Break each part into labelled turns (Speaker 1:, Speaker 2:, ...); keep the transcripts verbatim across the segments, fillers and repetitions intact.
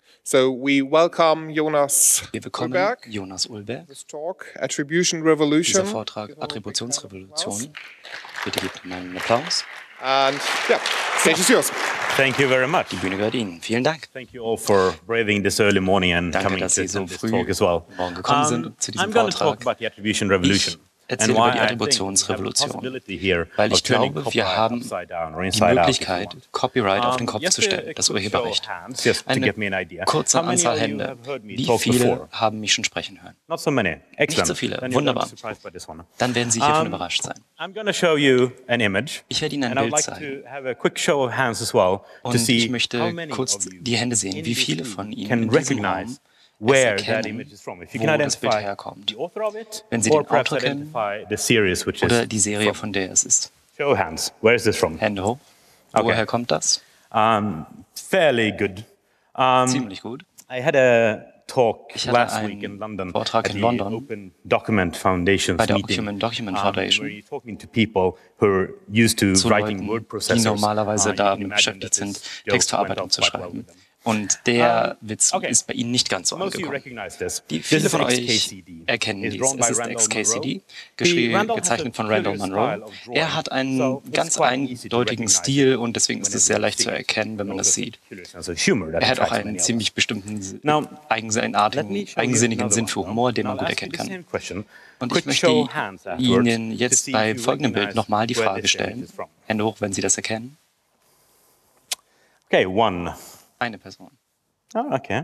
Speaker 1: So we welcome Jonas
Speaker 2: Wir willkommen
Speaker 1: Ullberg.
Speaker 2: Jonas Ullberg.
Speaker 1: This talk, Attribution Revolution.
Speaker 2: Dieser Vortrag Attributionsrevolution. Bitte gebt ihm einen Applaus.
Speaker 1: And yeah, stage is yours.
Speaker 3: Thank you very much.
Speaker 2: Die Bühne gehört Ihnen. Vielen Dank.
Speaker 3: Thank you all for braving this early morning and
Speaker 2: Danke,
Speaker 3: coming
Speaker 2: dass
Speaker 3: to
Speaker 2: Sie so
Speaker 3: this
Speaker 2: früh
Speaker 3: talk as well.
Speaker 2: morgen gekommen sind zu diesem
Speaker 3: I'm going to talk
Speaker 2: Vortrag.
Speaker 3: about the attribution revolution.
Speaker 2: Ich erzähle über die Attributionsrevolution, weil ich glaube, wir haben die Möglichkeit, Copyright auf den Kopf zu stellen, das Urheberrecht. Eine kurze Anzahl Hände. Wie viele haben mich schon sprechen hören? Nicht so viele. Wunderbar. Dann werden Sie hiervon überrascht sein. Ich werde Ihnen ein Bild zeigen. Und ich möchte kurz die Hände sehen, wie viele von Ihnen in diesem Raum
Speaker 3: where
Speaker 2: es
Speaker 3: that
Speaker 2: erkennen,
Speaker 3: image is from. If you
Speaker 2: wo
Speaker 3: can
Speaker 2: das Bild
Speaker 3: identify
Speaker 2: herkommt.
Speaker 3: the author of it,
Speaker 2: Wenn Sie
Speaker 3: or
Speaker 2: den
Speaker 3: perhaps
Speaker 2: Autor kennen
Speaker 3: identify the series which
Speaker 2: oder
Speaker 3: is
Speaker 2: die Serie,
Speaker 3: from.
Speaker 2: von der es ist.
Speaker 3: Show of hands. Where is this from?
Speaker 2: Hände hoch.
Speaker 3: Okay.
Speaker 2: Woher kommt das?
Speaker 3: Um, fairly good. Um,
Speaker 2: Ziemlich gut.
Speaker 3: I had a talk
Speaker 2: Ich hatte
Speaker 3: last week
Speaker 2: einen
Speaker 3: in London
Speaker 2: Vortrag
Speaker 3: at
Speaker 2: in
Speaker 3: the
Speaker 2: London
Speaker 3: Open Document Foundation's
Speaker 2: bei der
Speaker 3: meeting.
Speaker 2: Open Document
Speaker 3: Um,
Speaker 2: Foundation.
Speaker 3: where you're talking to people who are used to
Speaker 2: Zu
Speaker 3: writing
Speaker 2: Leuten,
Speaker 3: word
Speaker 2: die
Speaker 3: processors.
Speaker 2: normalerweise
Speaker 3: Uh, you can
Speaker 2: damit
Speaker 3: imagine
Speaker 2: beschäftigt
Speaker 3: that
Speaker 2: sind,
Speaker 3: this joke
Speaker 2: Textverarbeitung
Speaker 3: went
Speaker 2: zu
Speaker 3: off quite well
Speaker 2: schreiben.
Speaker 3: with them.
Speaker 2: Und der
Speaker 3: Um,
Speaker 2: Witz
Speaker 3: okay.
Speaker 2: ist bei Ihnen nicht ganz so
Speaker 3: Most of you
Speaker 2: angekommen.
Speaker 3: recognize this.
Speaker 2: Die
Speaker 3: This
Speaker 2: viele
Speaker 3: is
Speaker 2: von
Speaker 3: an
Speaker 2: euch
Speaker 3: X K C D.
Speaker 2: erkennen
Speaker 3: It's
Speaker 2: dies.
Speaker 3: drawn
Speaker 2: Es
Speaker 3: by
Speaker 2: ist
Speaker 3: Randall
Speaker 2: X K C D,
Speaker 3: Munro.
Speaker 2: geschrieben,
Speaker 3: Randall has
Speaker 2: gezeichnet
Speaker 3: a
Speaker 2: von Randall
Speaker 3: peculiar
Speaker 2: Munro.
Speaker 3: style of drawing.
Speaker 2: Er hat einen
Speaker 3: So it's
Speaker 2: ganz
Speaker 3: quite easy to
Speaker 2: eindeutigen
Speaker 3: recognize
Speaker 2: Stil
Speaker 3: it
Speaker 2: und deswegen ist
Speaker 3: when
Speaker 2: es
Speaker 3: it
Speaker 2: sehr
Speaker 3: is
Speaker 2: leicht zu
Speaker 3: seen.
Speaker 2: erkennen, wenn man das
Speaker 3: Also
Speaker 2: sieht.
Speaker 3: peculiar sense of humor that
Speaker 2: Er hat auch
Speaker 3: attracts
Speaker 2: einen
Speaker 3: many
Speaker 2: ziemlich
Speaker 3: others.
Speaker 2: bestimmten,
Speaker 3: Now,
Speaker 2: eigensinnigen,
Speaker 3: let me show you
Speaker 2: eigensinnigen
Speaker 3: another
Speaker 2: Sinn
Speaker 3: one.
Speaker 2: für Humor, den
Speaker 3: Now,
Speaker 2: man gut
Speaker 3: I'll ask
Speaker 2: erkennen
Speaker 3: you the
Speaker 2: kann.
Speaker 3: same question.
Speaker 2: Und
Speaker 3: Quick
Speaker 2: ich möchte
Speaker 3: show of hands afterwards
Speaker 2: Ihnen
Speaker 3: to
Speaker 2: jetzt
Speaker 3: see
Speaker 2: bei
Speaker 3: if you
Speaker 2: folgendem Bild
Speaker 3: recognize
Speaker 2: nochmal die
Speaker 3: where
Speaker 2: Frage
Speaker 3: this image
Speaker 2: stellen.
Speaker 3: is from.
Speaker 2: Hände hoch, wenn Sie das erkennen.
Speaker 3: Okay, one.
Speaker 2: Eine Person.
Speaker 3: Oh, okay.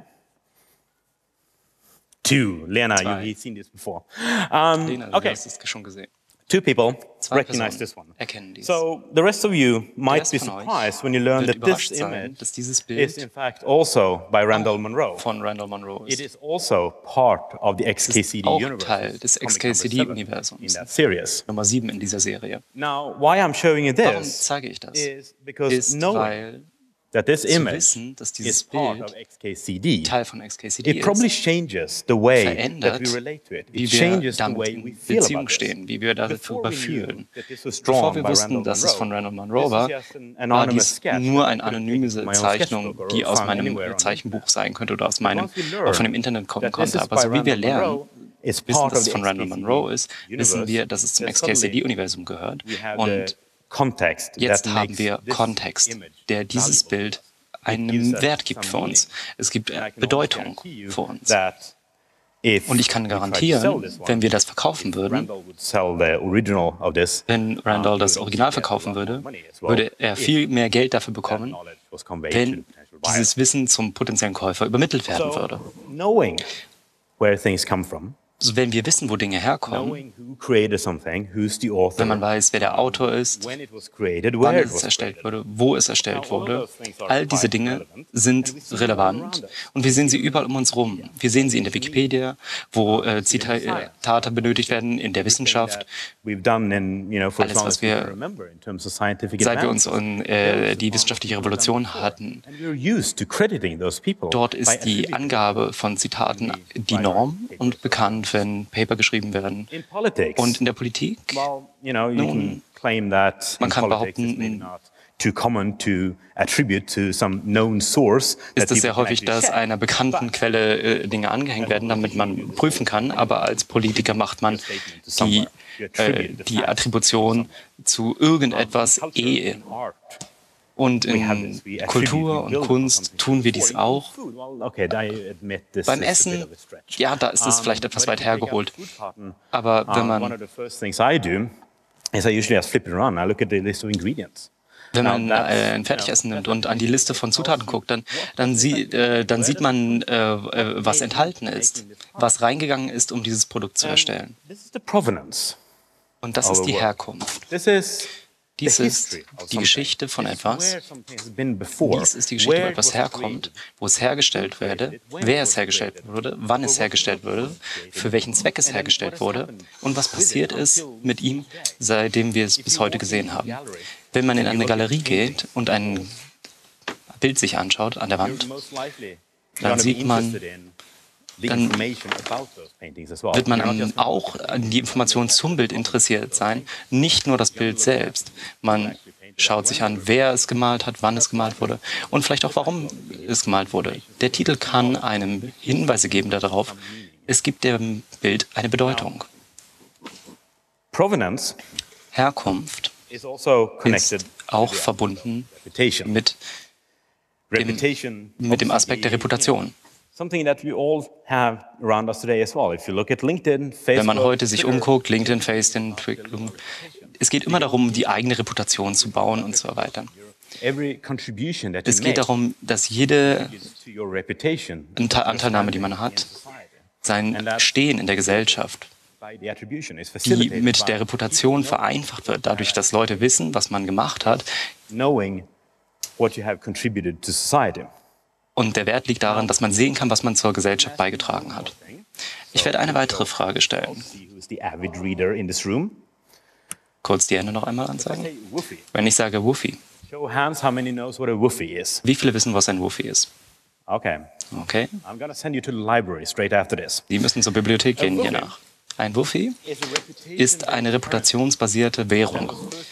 Speaker 3: Two. Lena,
Speaker 2: Zwei.
Speaker 3: you've seen this before. Um,
Speaker 2: Lena, du
Speaker 3: okay,
Speaker 2: hast es schon gesehen.
Speaker 3: two people
Speaker 2: Zwei
Speaker 3: recognize
Speaker 2: Personen
Speaker 3: this one.
Speaker 2: erkennen dies.
Speaker 3: So the rest of you
Speaker 2: Der
Speaker 3: might
Speaker 2: Rest
Speaker 3: be
Speaker 2: von euch
Speaker 3: surprised when you learn
Speaker 2: wird
Speaker 3: that this
Speaker 2: überrascht sein,
Speaker 3: image
Speaker 2: dass dieses
Speaker 3: is
Speaker 2: Bild
Speaker 3: in fact also by Randall Munro.
Speaker 2: von Randall Munro
Speaker 3: It
Speaker 2: ist.
Speaker 3: is also part of the
Speaker 2: Es ist
Speaker 3: X K C D
Speaker 2: auch
Speaker 3: universe.
Speaker 2: Teil des
Speaker 3: comic
Speaker 2: X K C
Speaker 3: number seven
Speaker 2: D-Universums.
Speaker 3: in that series.
Speaker 2: Nummer sieben in dieser Serie.
Speaker 3: Now, why I'm showing you
Speaker 2: Warum
Speaker 3: this
Speaker 2: zeige ich das?
Speaker 3: is because
Speaker 2: Ist,
Speaker 3: knowing
Speaker 2: weil
Speaker 3: that this
Speaker 2: zu
Speaker 3: image
Speaker 2: wissen, dass dieses
Speaker 3: is part
Speaker 2: Bild
Speaker 3: of X K C D,
Speaker 2: Teil von X K C D
Speaker 3: it probably
Speaker 2: ist,
Speaker 3: changes the way that
Speaker 2: verändert,
Speaker 3: we relate to it. It
Speaker 2: wie wir
Speaker 3: changes the
Speaker 2: damit
Speaker 3: way we
Speaker 2: in
Speaker 3: feel
Speaker 2: Beziehung
Speaker 3: about this.
Speaker 2: stehen, wie wir darüber
Speaker 3: Before we knew
Speaker 2: fühlen.
Speaker 3: that this was
Speaker 2: Bevor
Speaker 3: drawn
Speaker 2: wir
Speaker 3: by
Speaker 2: wussten,
Speaker 3: Randall
Speaker 2: dass es
Speaker 3: Munro,
Speaker 2: von Randall
Speaker 3: this
Speaker 2: Munro
Speaker 3: is
Speaker 2: war,
Speaker 3: just an
Speaker 2: war
Speaker 3: anonymous
Speaker 2: dies
Speaker 3: sketch
Speaker 2: nur
Speaker 3: that
Speaker 2: eine
Speaker 3: I could
Speaker 2: anonyme
Speaker 3: take from my own
Speaker 2: Zeichnung,
Speaker 3: sketchbook or
Speaker 2: die aus
Speaker 3: found
Speaker 2: meinem
Speaker 3: anywhere on the
Speaker 2: Zeichenbuch
Speaker 3: internet.
Speaker 2: sein könnte oder aus meinem
Speaker 3: Once we learn
Speaker 2: oder von dem Internet kommen
Speaker 3: that this
Speaker 2: konnte.
Speaker 3: is
Speaker 2: Aber
Speaker 3: by
Speaker 2: so wie wir
Speaker 3: Randall
Speaker 2: lernen,
Speaker 3: Munro, it's
Speaker 2: wissen,
Speaker 3: part
Speaker 2: dass
Speaker 3: of
Speaker 2: es
Speaker 3: the
Speaker 2: von Randall
Speaker 3: X K C D
Speaker 2: Munro ist,
Speaker 3: universe,
Speaker 2: wissen wir, dass es zum
Speaker 3: that
Speaker 2: X K C
Speaker 3: suddenly
Speaker 2: D-Universum gehört.
Speaker 3: we have
Speaker 2: Und
Speaker 3: the context
Speaker 2: jetzt
Speaker 3: that
Speaker 2: haben
Speaker 3: makes
Speaker 2: wir
Speaker 3: this
Speaker 2: Kontext,
Speaker 3: image
Speaker 2: der dieses
Speaker 3: valuable.
Speaker 2: Bild einen Wert gibt für uns. Es gibt
Speaker 3: And I can
Speaker 2: Bedeutung
Speaker 3: almost guarantee you
Speaker 2: für uns.
Speaker 3: that if
Speaker 2: Und ich kann
Speaker 3: we tried to
Speaker 2: garantieren,
Speaker 3: sell this one,
Speaker 2: wenn wir das verkaufen würden,
Speaker 3: Randall would sell the original of this,
Speaker 2: wenn Randall
Speaker 3: um,
Speaker 2: das
Speaker 3: he would
Speaker 2: Original
Speaker 3: obviously get a
Speaker 2: verkaufen
Speaker 3: lot more
Speaker 2: würde,
Speaker 3: money as well
Speaker 2: würde er
Speaker 3: if
Speaker 2: viel mehr Geld dafür
Speaker 3: that
Speaker 2: bekommen,
Speaker 3: knowledge was conveyed to the
Speaker 2: wenn
Speaker 3: potential buyer.
Speaker 2: dieses Wissen zum potenziellen Käufer übermittelt werden
Speaker 3: So,
Speaker 2: würde.
Speaker 3: knowing where things come from,
Speaker 2: Also wenn wir wissen, wo Dinge herkommen,
Speaker 3: knowing who created something, who's the author,
Speaker 2: wenn man weiß, wer der Autor ist,
Speaker 3: when it was created,
Speaker 2: wann
Speaker 3: where it
Speaker 2: es
Speaker 3: was
Speaker 2: erstellt
Speaker 3: created.
Speaker 2: wurde, wo es erstellt wurde, all diese Dinge sind relevant und wir sehen sie überall um uns rum. Wir sehen sie in der Wikipedia, wo äh, Zitate benötigt werden, in der Wissenschaft.
Speaker 3: We've done in, you know, for as
Speaker 2: Alles,
Speaker 3: long
Speaker 2: was
Speaker 3: as we can
Speaker 2: wir,
Speaker 3: remember in terms of scientific
Speaker 2: seit wir uns
Speaker 3: advances.
Speaker 2: in äh, die wissenschaftliche Revolution hatten.
Speaker 3: And we're used to crediting those people
Speaker 2: Dort
Speaker 3: by
Speaker 2: ist die
Speaker 3: attributing
Speaker 2: Angabe von Zitaten die Norm und bekannt, wenn Paper geschrieben werden.
Speaker 3: in politics.
Speaker 2: Und in der Politik,
Speaker 3: Well, you know, you
Speaker 2: Nun,
Speaker 3: can claim that
Speaker 2: man
Speaker 3: in
Speaker 2: kann
Speaker 3: politics it's maybe
Speaker 2: behaupten,
Speaker 3: not too common to attribute to some known source that
Speaker 2: ist es sehr
Speaker 3: people can
Speaker 2: häufig,
Speaker 3: actually
Speaker 2: dass
Speaker 3: check.
Speaker 2: einer bekannten Quelle äh, Dinge angehängt werden, damit man prüfen kann. Aber als Politiker macht man die, äh, die Attribution zu irgendetwas eh. Und in Kultur und Kunst tun wir dies auch. Beim Essen, ja, da ist es vielleicht etwas weit hergeholt. Aber wenn man, wenn man äh, ein Fertigessen nimmt und an die Liste von Zutaten guckt, dann, dann, sie, äh, dann sieht man, äh, äh, was enthalten ist, was reingegangen ist, um dieses Produkt zu erstellen. Und das ist die Herkunft. Dies ist die Geschichte von etwas. Dies ist die Geschichte, wo etwas herkommt, wo es hergestellt wurde, wer es hergestellt wurde, wann es hergestellt wurde, für welchen Zweck es hergestellt wurde und was passiert ist mit ihm, seitdem wir es bis heute gesehen haben. Wenn man in eine Galerie geht und ein Bild sich anschaut an der Wand, dann sieht man, dann wird man auch an die Informationen zum Bild interessiert sein, nicht nur das Bild selbst. Man schaut sich an, wer es gemalt hat, wann es gemalt wurde und vielleicht auch, warum es gemalt wurde. Der Titel kann einem Hinweise geben darauf, es gibt dem Bild eine Bedeutung.
Speaker 3: Provenance
Speaker 2: Herkunft
Speaker 3: is also connected
Speaker 2: ist auch verbunden
Speaker 3: reputation.
Speaker 2: mit dem,
Speaker 3: Reputation
Speaker 2: mit dem Aspekt der Reputation.
Speaker 3: something that we all have around us today as well. If you look at LinkedIn, Facebook,
Speaker 2: Wenn man heute sich
Speaker 3: Twitter,
Speaker 2: umguckt, LinkedIn, Facebook, Twitter, es geht immer darum, die eigene Reputation zu bauen und so weiter.
Speaker 3: every contribution that you
Speaker 2: Es geht
Speaker 3: make
Speaker 2: darum, dass jede
Speaker 3: to your reputation
Speaker 2: Ante- Anteilnahme, die man hat, sein Stehen in der Gesellschaft,
Speaker 3: by the attribution is
Speaker 2: die
Speaker 3: facilitated
Speaker 2: mit
Speaker 3: by
Speaker 2: der Reputation vereinfacht wird, dadurch, dass Leute wissen, was man gemacht hat.
Speaker 3: knowing what you have contributed to society.
Speaker 2: Und der Wert liegt daran, dass man sehen kann, was man zur Gesellschaft beigetragen hat. Ich werde eine weitere Frage stellen.
Speaker 3: See who's the avid reader in this room.
Speaker 2: Kurz die Hände noch einmal anzeigen.
Speaker 3: Say woofie.
Speaker 2: Wenn ich sage Woofie,
Speaker 3: Show hands how many knows what a woofie is.
Speaker 2: wie viele wissen, was ein Woofie ist?
Speaker 3: Okay.
Speaker 2: Okay,
Speaker 3: I'm going to send you to the library straight after this.
Speaker 2: die müssen zur Bibliothek gehen hier nach. Ein Woofie ist eine reputationsbasierte Währung,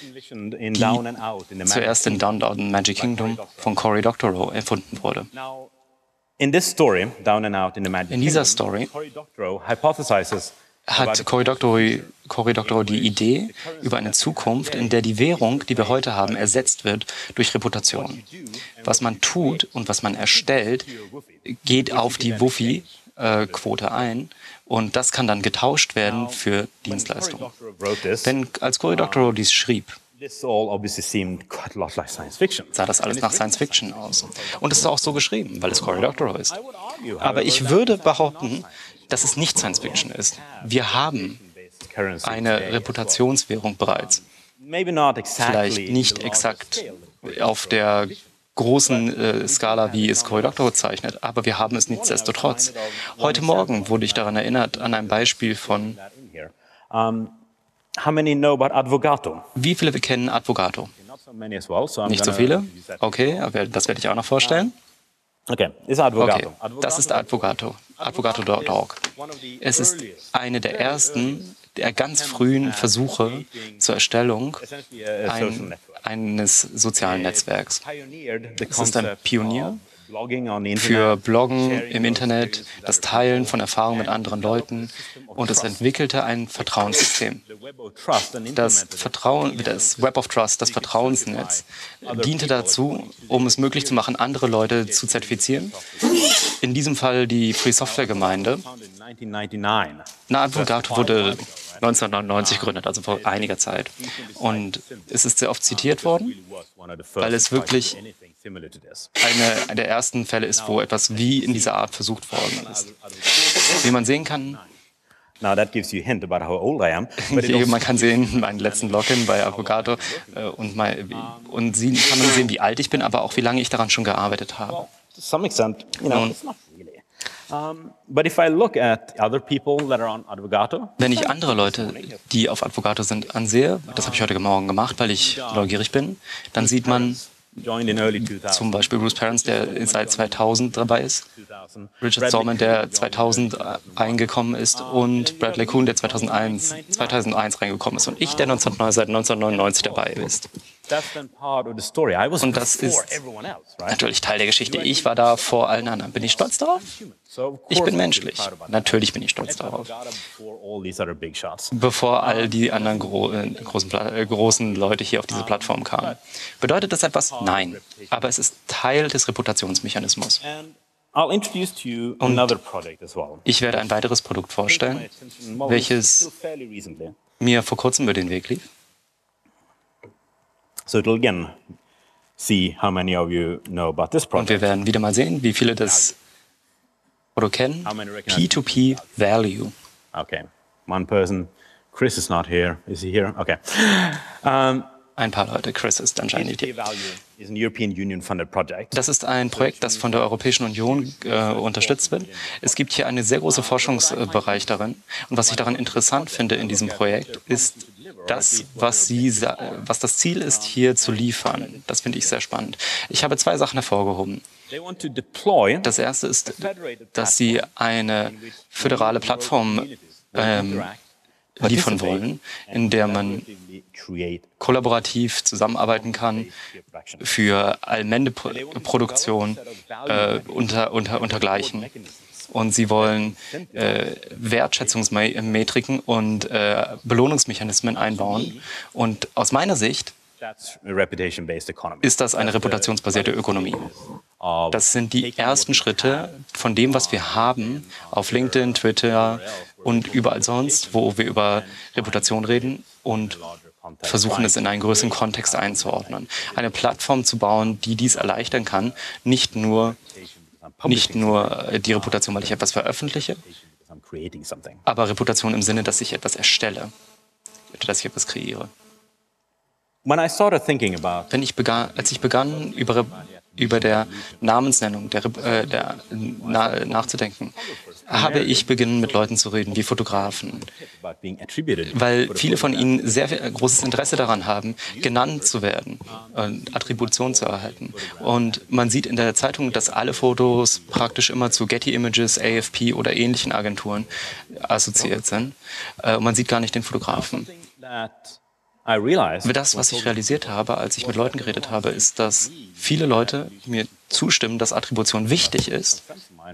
Speaker 3: In Down and Out in the
Speaker 2: zuerst in Down Down Magic Kingdom von Cory Doctorow erfunden wurde.
Speaker 3: Now, in this story, Down and Out in the Magic
Speaker 2: In dieser
Speaker 3: Kingdom,
Speaker 2: Story
Speaker 3: Cory Doctorow hypothesizes
Speaker 2: hat Cory Doctorow, Cory Doctorow die Idee über eine Zukunft, in der die Währung, die wir heute haben, ersetzt wird durch Reputation. Was man tut und was man erstellt, geht auf die Woofie-Quote ein und das kann dann getauscht werden für Dienstleistungen.
Speaker 3: Doctorow wrote this.
Speaker 2: Denn als Cory Doctorow dies schrieb,
Speaker 3: This all obviously seemed quite a lot like science fiction.
Speaker 2: sah das alles nach Science Fiction aus. Und es ist auch so geschrieben, weil es Cory Doctorow ist.
Speaker 3: I would argue,
Speaker 2: Aber ich würde behaupten, dass es nicht Science Fiction ist. Wir haben
Speaker 3: currency
Speaker 2: eine
Speaker 3: today.
Speaker 2: Reputationswährung bereits.
Speaker 3: Maybe not exactly
Speaker 2: Vielleicht nicht
Speaker 3: the larger
Speaker 2: exakt
Speaker 3: scale.
Speaker 2: auf der großen äh, Skala, wie es Cory Doctorow zeichnet, aber wir haben es nichtsdestotrotz. Heute Morgen wurde ich daran erinnert, an ein Beispiel von,
Speaker 3: That in here. Um, how many know about Advogato?
Speaker 2: wie viele wir kennen Advogato?
Speaker 3: Not so many as well, so I'm
Speaker 2: Nicht so
Speaker 3: gonna
Speaker 2: viele?
Speaker 3: use that.
Speaker 2: Okay, aber das werde ich auch noch vorstellen.
Speaker 3: Okay, ist Advogato.
Speaker 2: Okay, das ist Advogato. Advogato Punkt org. Es ist eine der ersten, der ganz frühen Versuche zur Erstellung
Speaker 3: Essentially a, a social
Speaker 2: ein,
Speaker 3: network.
Speaker 2: eines sozialen Netzwerks.
Speaker 3: Pioneered the
Speaker 2: Es ist ein
Speaker 3: concept
Speaker 2: Pionier
Speaker 3: of blogging on the
Speaker 2: für
Speaker 3: Internet,
Speaker 2: Bloggen
Speaker 3: sharing
Speaker 2: im Internet, das Teilen von Erfahrungen mit anderen Leuten und es entwickelte ein Vertrauenssystem.
Speaker 3: the Web of Trust and
Speaker 2: Das
Speaker 3: implemented it.
Speaker 2: Vertrauen, das Web of Trust, das Vertrauensnetz, diente dazu, um es möglich zu machen, andere Leute zu zertifizieren. In diesem Fall die Free Software Gemeinde.
Speaker 3: Founded in nineteen ninety-nine.
Speaker 2: Na, Advogato wurde neunzehnhundertneunundneunzig gegründet, also vor einiger Zeit. Und es ist sehr oft zitiert worden,
Speaker 3: Really was one of the first
Speaker 2: weil es
Speaker 3: to try to do
Speaker 2: wirklich
Speaker 3: anything similar to this.
Speaker 2: einer der ersten Fälle ist, wo etwas wie in dieser Art versucht worden ist. Wie man sehen kann,
Speaker 3: Now that gives you a hint about how old I am. But it
Speaker 2: hier,
Speaker 3: also
Speaker 2: man kann sehen, meinen letzten Login bei Advogato äh, und, mein, wie, und sie kann man sehen, wie alt ich bin, aber auch wie lange ich daran schon gearbeitet habe.
Speaker 3: to some extent, you know,
Speaker 2: Nun.
Speaker 3: it's not really. Um, but if I look at other people that are on Advogato,
Speaker 2: Wenn ich andere Leute, die auf Advogato sind, ansehe, das habe ich heute Morgen gemacht, weil ich neugierig bin, dann sieht man
Speaker 3: joined in early two thousand.
Speaker 2: zum Beispiel Bruce Perens, der seit zweitausend dabei ist, Richard Stallman, der zweitausend eingekommen ist und Bradley Kuhn, der zweitausendeins, zweitausendeins reingekommen ist und ich, der neunzehnhundertneunzig seit neunzehnhundertneunundneunzig dabei ist.
Speaker 3: That's then part of the story. I was
Speaker 2: Und das
Speaker 3: before
Speaker 2: ist
Speaker 3: everyone else, right?
Speaker 2: natürlich Teil der Geschichte. Ich war da vor allen anderen. Bin ich stolz darauf?
Speaker 3: So of
Speaker 2: Ich
Speaker 3: course
Speaker 2: bin
Speaker 3: I'm
Speaker 2: menschlich.
Speaker 3: proud about that.
Speaker 2: Natürlich bin ich stolz darauf.
Speaker 3: Advogato before all these other big shots.
Speaker 2: Bevor all die anderen gro äh, großen, Pla äh, großen Leute hier auf diese Plattform kamen. Bedeutet das etwas? Nein. Aber es ist Teil des Reputationsmechanismus.
Speaker 3: And I'll introduce to you another project as well.
Speaker 2: Ich werde ein weiteres Produkt vorstellen,
Speaker 3: My attention, well,
Speaker 2: welches
Speaker 3: still fairly recently.
Speaker 2: mir vor kurzem über den Weg lief.
Speaker 3: So it'll again see how many of you know about this
Speaker 2: Und wir
Speaker 3: project.
Speaker 2: werden wieder mal sehen, wie viele das Produkt kennen. P zwei P Value.
Speaker 3: Okay, one person. Chris is not here. Is he here? Okay. Um,
Speaker 2: Ein paar Leute. Chris ist anscheinend nicht
Speaker 3: P
Speaker 2: hier.
Speaker 3: Value is an European Union funded project.
Speaker 2: Das ist ein Projekt, das von der Europäischen Union äh, unterstützt wird. Es gibt hier einen sehr großen Forschungsbereich darin. Und was ich daran interessant finde in diesem Projekt, ist das, was, sie, sa- was das Ziel ist, hier zu liefern. Das finde ich sehr spannend. Ich habe zwei Sachen hervorgehoben.
Speaker 3: They want to deploy
Speaker 2: Das erste ist, dass sie eine föderale Plattform ähm, liefern wollen, in der man kollaborativ zusammenarbeiten kann für Allmende-Produktion äh, unter, unter, untergleichen. Und sie wollen äh, Wertschätzungsmetriken und äh, Belohnungsmechanismen einbauen. Und aus meiner Sicht ist das eine reputationsbasierte Ökonomie. Das sind die ersten Schritte von dem, was wir haben auf LinkedIn, Twitter und überall sonst, wo wir über Reputation reden und versuchen, es in einen größeren Kontext einzuordnen. Eine Plattform zu bauen, die dies erleichtern kann, nicht nur, nicht nur die Reputation, weil ich etwas veröffentliche, aber Reputation im Sinne, dass ich etwas erstelle, dass ich etwas kreiere. Wenn ich begann, als ich begann, über, über der Namensnennung der, äh, der, na, nachzudenken, habe ich begonnen, mit Leuten zu reden, wie Fotografen, weil viele von ihnen sehr großes Interesse daran haben, genannt zu werden, äh, Attribution zu erhalten. Und man sieht in der Zeitung, dass alle Fotos praktisch immer zu Getty Images, A F P oder ähnlichen Agenturen assoziiert sind. Äh, und man sieht gar nicht den Fotografen. Das, was ich realisiert habe, als ich mit Leuten geredet habe, ist, dass viele Leute mir zustimmen, dass Attribution wichtig ist.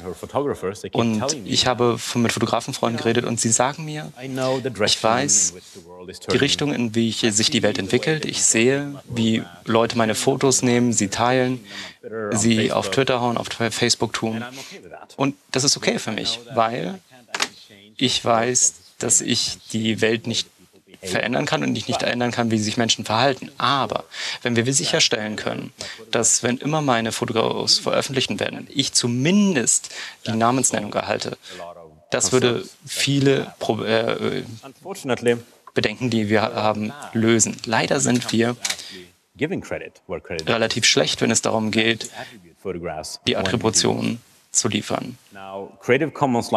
Speaker 2: Und ich habe mit Fotografenfreunden geredet und sie sagen mir, ich weiß die Richtung, in wie sich die Welt entwickelt. Ich sehe, wie Leute meine Fotos nehmen, sie teilen, sie auf Twitter hauen, auf Facebook tun. Und das ist okay für mich, weil ich weiß, dass ich die Welt nicht verändern kann und ich nicht ändern kann, wie sich Menschen verhalten. Aber wenn wir sicherstellen können, dass, wenn immer meine Fotos veröffentlicht werden, ich zumindest die Namensnennung erhalte, das würde viele Pro äh, Bedenken, die wir haben, lösen. Leider sind wir relativ schlecht, wenn es darum geht, die Attribution zu liefern. Creative Commons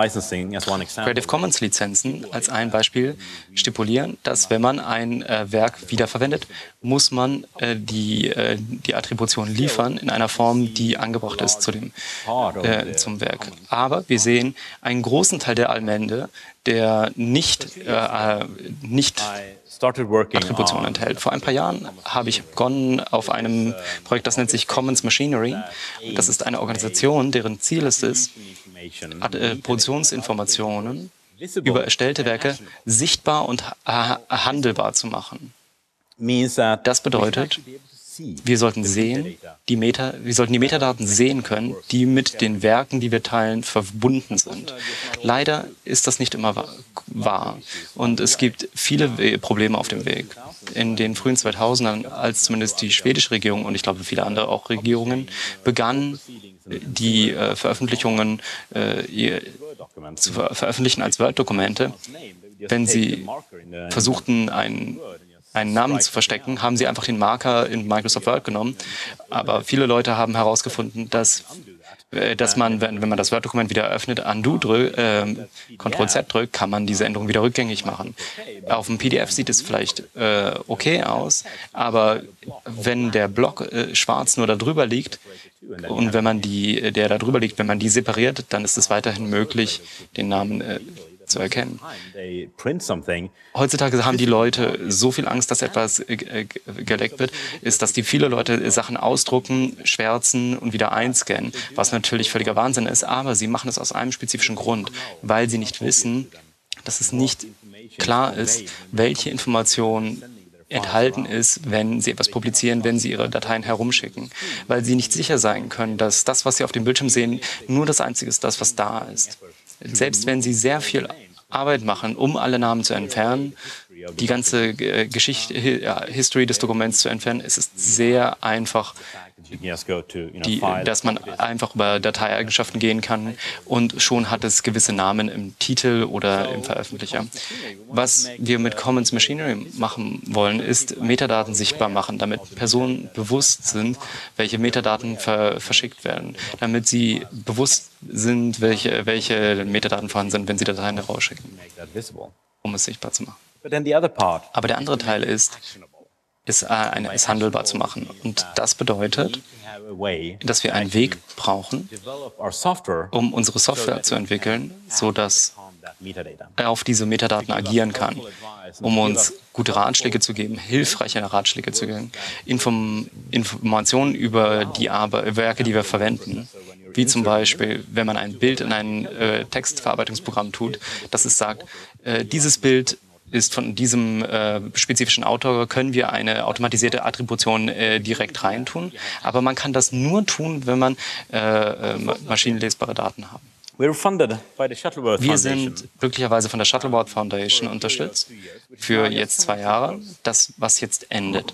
Speaker 2: Lizenzen als ein Beispiel stipulieren, dass wenn man ein äh, Werk wiederverwendet, muss man äh, die, äh, die Attribution liefern in einer Form, die angebracht ist zu dem, äh, zum Werk. Aber wir sehen einen großen Teil der Allmende, der nicht, äh, nicht Attribution enthält. Vor ein paar Jahren habe ich begonnen auf einem Projekt, das nennt sich Commons Machinery. Das ist eine Organisation, deren Ziel es ist, Attributionsinformationen über erstellte Werke sichtbar und handelbar zu machen. Das bedeutet, wir sollten sehen, die Meta, wir sollten die Metadaten sehen können, die mit den Werken, die wir teilen, verbunden sind. Leider ist das nicht immer wahr. Und es gibt viele Probleme auf dem Weg. In den frühen zweitausendern, als zumindest die schwedische Regierung und ich glaube viele andere auch Regierungen begannen, die äh, Veröffentlichungen äh, zu ver veröffentlichen als Word-Dokumente, wenn sie versuchten, einen einen Namen zu verstecken, haben sie einfach den Marker in Microsoft Word genommen. Aber viele Leute haben herausgefunden, dass, äh, dass man, wenn, wenn man das Word-Dokument wieder öffnet, Undo drückt, äh, Control Z drückt, kann man diese Änderung wieder rückgängig machen. Auf dem P D F sieht es vielleicht äh, okay aus, aber wenn der Block äh, schwarz nur da drüber liegt und wenn man die, der da drüber liegt, wenn man die separiert, dann ist es weiterhin möglich, den Namen äh, zu erkennen. Heutzutage haben die Leute so viel Angst, dass etwas äh, geleckt wird, ist, dass die viele Leute Sachen ausdrucken, schwärzen und wieder einscannen, was natürlich völliger Wahnsinn ist, aber sie machen es aus einem spezifischen Grund, weil sie nicht wissen, dass es nicht klar ist, welche Informationen enthalten ist, wenn sie etwas publizieren, wenn sie ihre Dateien herumschicken, weil sie nicht sicher sein können, dass das, was sie auf dem Bildschirm sehen, nur das Einzige ist, das, was da ist. Selbst wenn sie sehr viel Arbeit machen, um alle Namen zu entfernen, die ganze Geschichte, History des Dokuments zu entfernen, ist es sehr einfach, die, dass man einfach über Dateieigenschaften gehen kann und schon hat es gewisse Namen im Titel oder im Veröffentlicher. Was wir mit Commons Machinery machen wollen, ist Metadaten sichtbar machen, damit Personen bewusst sind, welche Metadaten ver verschickt werden, damit sie bewusst sind, welche, welche Metadaten vorhanden sind, wenn sie Dateien herausschicken, um es sichtbar zu machen. Aber der andere Teil ist, ist, äh, ist handelbar zu machen. Und das bedeutet, dass wir einen Weg brauchen, um unsere Software zu entwickeln, sodass auf diese Metadaten agieren kann, um uns gute Ratschläge zu geben, hilfreiche Ratschläge zu geben, Inform Informationen über die Arbe Werke, die wir verwenden, wie zum Beispiel, wenn man ein Bild in ein äh, Textverarbeitungsprogramm tut, dass es sagt, äh, dieses Bild ist von diesem äh, spezifischen Autor, können wir eine automatisierte Attribution äh, direkt reintun. Aber man kann das nur tun, wenn man äh, äh, maschinenlesbare Daten hat. Wir sind glücklicherweise von der Shuttleworth Foundation unterstützt für jetzt zwei Jahre, das was jetzt endet.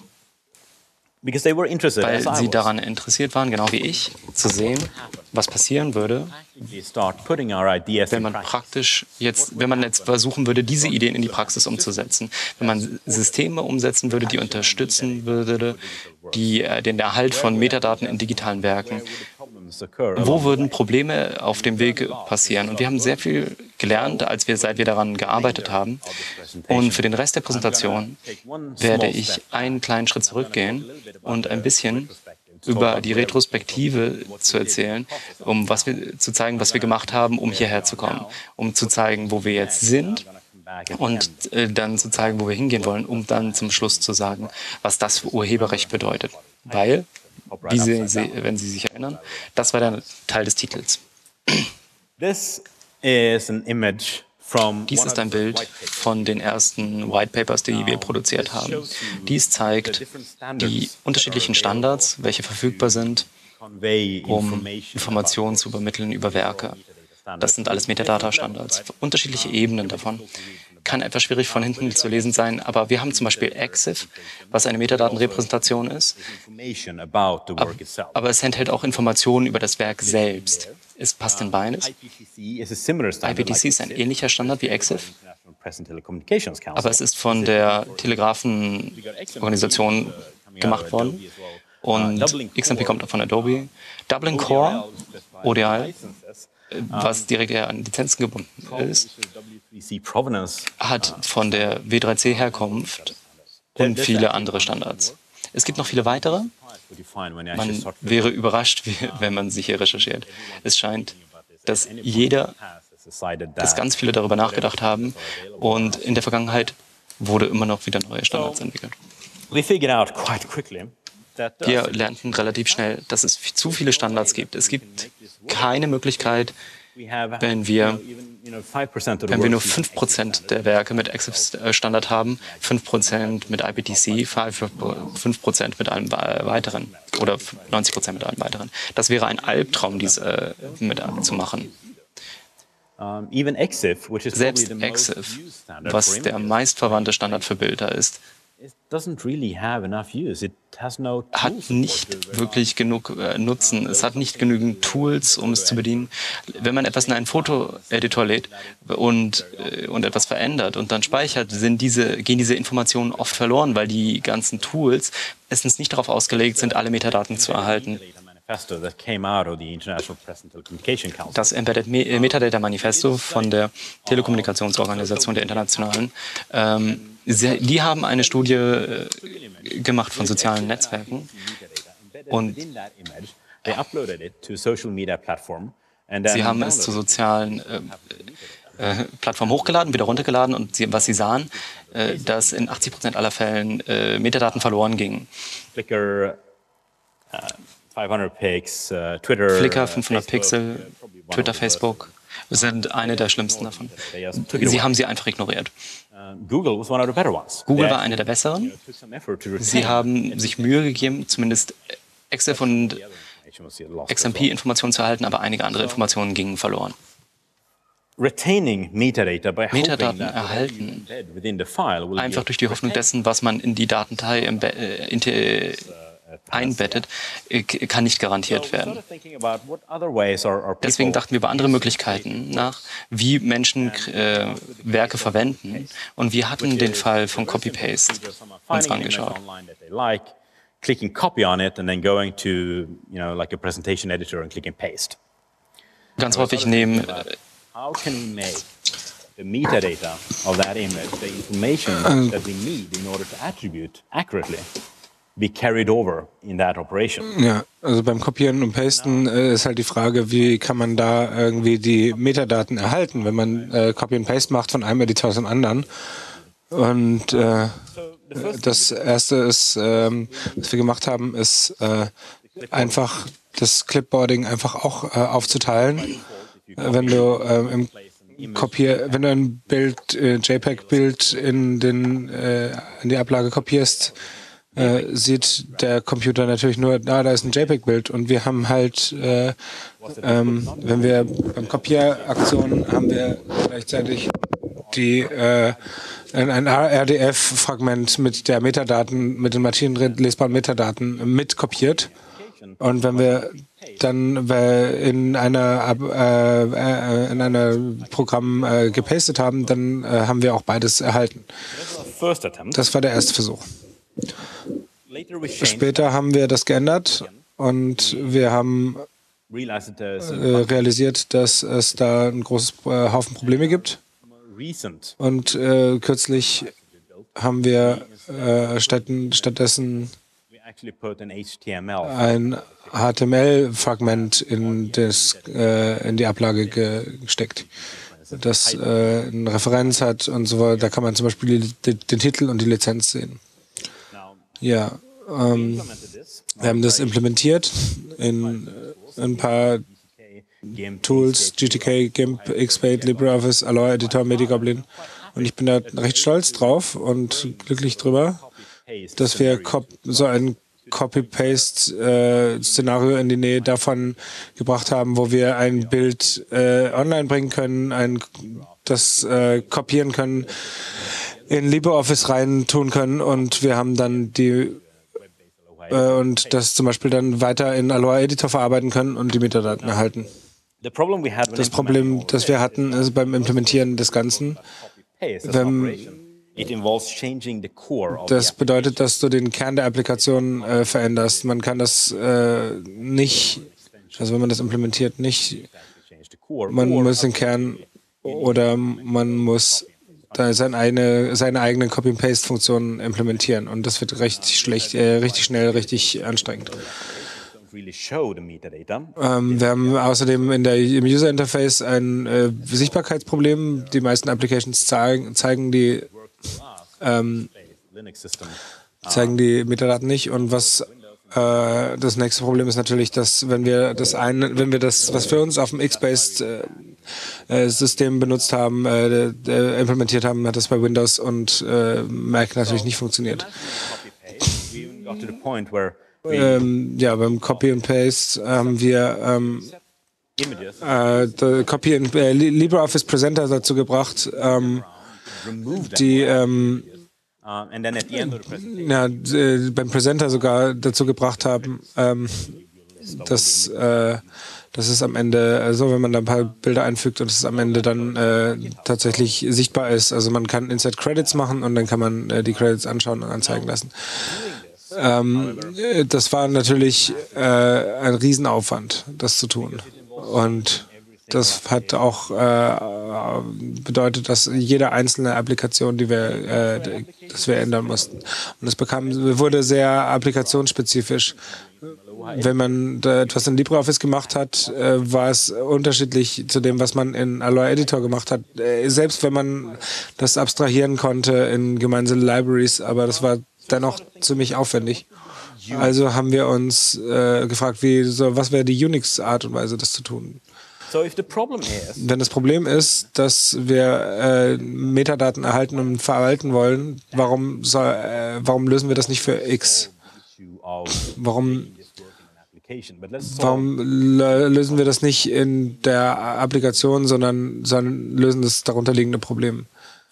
Speaker 2: Weil sie daran interessiert waren, genau wie ich, zu sehen, was passieren würde, wenn man praktisch jetzt, wenn man jetzt versuchen würde, diese Ideen in die Praxis umzusetzen. Wenn man Systeme umsetzen würde, die unterstützen würde, die, den Erhalt von Metadaten in digitalen Werken. Wo würden Probleme auf dem Weg passieren? Und wir haben sehr viel gelernt, als wir, seit wir daran gearbeitet haben. Und für den Rest der Präsentation werde ich einen kleinen Schritt zurückgehen und ein bisschen über die Retrospektive zu erzählen, um was wir, zu zeigen, was wir gemacht haben, um hierher zu kommen, um zu zeigen, wo wir jetzt sind und äh, dann zu zeigen, wo wir hingehen wollen, um dann zum Schluss zu sagen, was das für Urheberrecht bedeutet. Weil, wie Sie, wenn Sie sich erinnern, das war der Teil des Titels.
Speaker 3: This is an image from
Speaker 2: Dies ist ein Bild von den ersten White Papers, die wir produziert haben. Dies zeigt die unterschiedlichen Standards, welche verfügbar sind, um Informationen zu übermitteln über Werke. Das sind alles Metadata-Standards, unterschiedliche Ebenen davon. Kann etwas schwierig von hinten zu lesen sein, aber wir haben zum Beispiel EXIF, was eine Metadatenrepräsentation ist, aber es enthält auch Informationen über das Werk selbst. Es passt in beides. I P T C ist ein ähnlicher Standard wie EXIF, aber es ist von der Telegrafenorganisation gemacht worden und X M P kommt von Adobe. Dublin Core, O D I, was direkt eher an Lizenzen gebunden ist, hat von der W drei C Herkunft und viele andere Standards. Es gibt noch viele weitere. Man wäre überrascht, wenn man sich hier recherchiert. Es scheint, dass jeder, dass ganz viele darüber nachgedacht haben und in der Vergangenheit wurde immer noch wieder neue Standards entwickelt. Wir lernten relativ schnell, dass es zu viele Standards gibt. Es gibt keine Möglichkeit, wenn wir, wenn wir nur fünf Prozent der Werke mit EXIF-Standard haben, fünf Prozent mit I P T C, fünf Prozent mit allem weiteren oder neunzig Prozent mit allem weiteren. Das wäre ein Albtraum, dies äh, mit zu machen. Selbst EXIF, was der meistverwandte Standard für Bilder ist, hat nicht wirklich genug äh, Nutzen. Es hat nicht genügend Tools, um es zu bedienen. Wenn man etwas in einen Fotoeditor lädt und, äh, und etwas verändert und dann speichert, sind diese, gehen diese Informationen oft verloren, weil die ganzen Tools erstens nicht darauf ausgelegt sind, alle Metadaten zu erhalten. Das Embedded Metadata Manifesto von der Telekommunikationsorganisation der Internationalen, ähm, sie, die haben eine Studie äh, gemacht von sozialen Netzwerken und sie haben es zu sozialen äh, äh, Plattformen hochgeladen, wieder runtergeladen und sie, was sie sahen, äh, dass in achtzig Prozent aller Fällen äh, Metadaten verloren gingen.
Speaker 3: Flickr, uh, fünfhundert Pix, uh, Twitter,
Speaker 2: Flickr, fünfhundert Pixel, Twitter, Facebook sind eine der schlimmsten davon. Sie haben sie einfach ignoriert.
Speaker 3: Google
Speaker 2: war eine der besseren. Sie haben sich Mühe gegeben, zumindest EXIF und X M P-Informationen zu erhalten, aber einige andere Informationen gingen verloren. Metadaten erhalten, einfach durch die Hoffnung dessen, was man in die Datei einbettet, kann nicht garantiert werden. Deswegen dachten wir über andere Möglichkeiten nach, wie Menschen äh, Werke verwenden. Und wir hatten den Fall von Copy-Paste uns angeschaut.
Speaker 3: Clicking copy on it and then going to, you know, like a presentation editor and clicking paste.
Speaker 2: Ganz häufig nehmen äh,
Speaker 3: how can we make the metadata of that image, the information that we need in order to attribute accurately? be carried over in that operation.
Speaker 4: Ja, also beim Kopieren und Pasten äh, ist halt die Frage, wie kann man da irgendwie die Metadaten erhalten, wenn man äh, Copy and Paste macht von einem Editor zum anderen. Und äh, das Erste ist, ähm, was wir gemacht haben, ist äh, einfach das Clipboarding einfach auch äh, aufzuteilen. Äh, wenn du äh, im Kopier, wenn du ein Bild, äh, JPEG-Bild in den äh, in die Ablage kopierst, äh, sieht der Computer natürlich nur, ah, da ist ein JPEG-Bild. Und wir haben halt, äh, ähm, wenn wir beim Kopieraktionen haben wir gleichzeitig die äh, ein R D F-Fragment mit der Metadaten, mit den maschinenlesbaren Metadaten mit kopiert. Und wenn wir dann in einer äh, in einer Programm äh, gepastet haben, dann äh, haben wir auch beides erhalten. Das war der erste Versuch. Später haben wir das geändert und wir haben äh, realisiert, dass es da ein großes äh, Haufen Probleme gibt. Und äh, kürzlich haben wir äh, statt, stattdessen ein H T M L-Fragment in, äh, in die Ablage ge gesteckt, das äh, eine Referenz hat und so weiter. Da kann man zum Beispiel die, den Titel und die Lizenz sehen. Ja, ähm, wir haben das implementiert in äh, ein paar Tools, G T K, GIMP, Xpaint, LibreOffice, Alloy Editor, MediGoblin. Und ich bin da recht stolz drauf und glücklich drüber, dass wir so ein Copy-Paste-Szenario in die Nähe davon gebracht haben, wo wir ein Bild äh, online bringen können, ein, das äh, kopieren können, in LibreOffice rein tun können und wir haben dann die äh, und das zum Beispiel dann weiter in Alloy Editor verarbeiten können und die Metadaten erhalten. Das Problem, das wir hatten, ist beim Implementieren des Ganzen, wenn, das bedeutet, dass du den Kern der Applikation äh, veränderst. Man kann das äh, nicht, also wenn man das implementiert, nicht, man muss den Kern oder man muss da seine, eine, seine eigenen Copy-and-Paste-Funktionen implementieren und das wird recht schlecht, äh, richtig schnell, richtig anstrengend. Ähm, wir haben außerdem in der, im User Interface ein äh, Sichtbarkeitsproblem. Die meisten Applications zeigen, zeigen die ähm, zeigen die Metadaten nicht. Und was äh, das nächste Problem ist natürlich, dass wenn wir das eine, wenn wir das, was für uns auf dem X-Based äh, äh, System benutzt haben, äh, äh, implementiert haben, hat das bei Windows und äh, Mac natürlich nicht funktioniert. Ähm, ja, beim Copy and Paste haben wir ähm, äh, Copy and, äh, LibreOffice Presenter dazu gebracht, ähm, die ähm, ja, äh, beim Presenter sogar dazu gebracht haben, ähm, dass, äh, dass es am Ende, also wenn man da ein paar Bilder einfügt und es am Ende dann äh, tatsächlich sichtbar ist. Also man kann Insert Credits machen und dann kann man äh, die Credits anschauen und anzeigen lassen. Ähm, das war natürlich äh, ein Riesenaufwand, das zu tun. Und das hat auch äh, bedeutet, dass jede einzelne Applikation, die wir, äh, das wir ändern mussten. Und es bekam, wurde sehr applikationsspezifisch. Wenn man da etwas in LibreOffice gemacht hat, äh, war es unterschiedlich zu dem, was man in Alloy Editor gemacht hat. Äh, selbst wenn man das abstrahieren konnte in gemeinsame Libraries, aber das war dennoch ziemlich aufwendig. Also haben wir uns äh, gefragt, wie, so, was wäre die Unix-Art und Weise, das zu tun. Wenn das Problem ist, dass wir äh, Metadaten erhalten und verwalten wollen, warum, soll, äh, warum lösen wir das nicht für X? Warum, warum lösen wir das nicht in der Applikation, sondern, sondern lösen das darunterliegende Problem?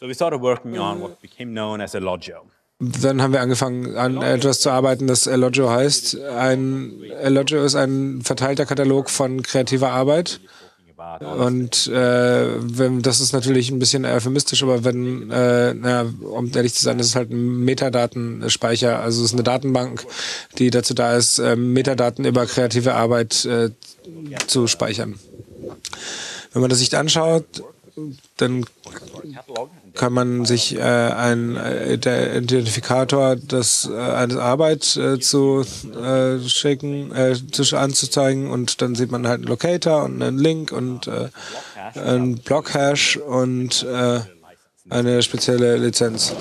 Speaker 4: Dann haben wir angefangen, an etwas zu arbeiten, das Elogio heißt. Ein Elogio ist ein verteilter Katalog von kreativer Arbeit. Und äh, wenn, das ist natürlich ein bisschen euphemistisch, aber wenn, äh, na, um ehrlich zu sein, das ist halt ein Metadatenspeicher. Also es ist eine Datenbank, die dazu da ist, äh, Metadaten über kreative Arbeit äh, zu speichern. Wenn man das sich anschaut, dann kann man sich äh, ein äh, der Identifikator des, äh, eines Arbeit äh, zu äh, schicken, äh, zu, anzuzeigen und dann sieht man halt einen Locator und einen Link und äh, einen Blockhash und äh, eine spezielle Lizenz.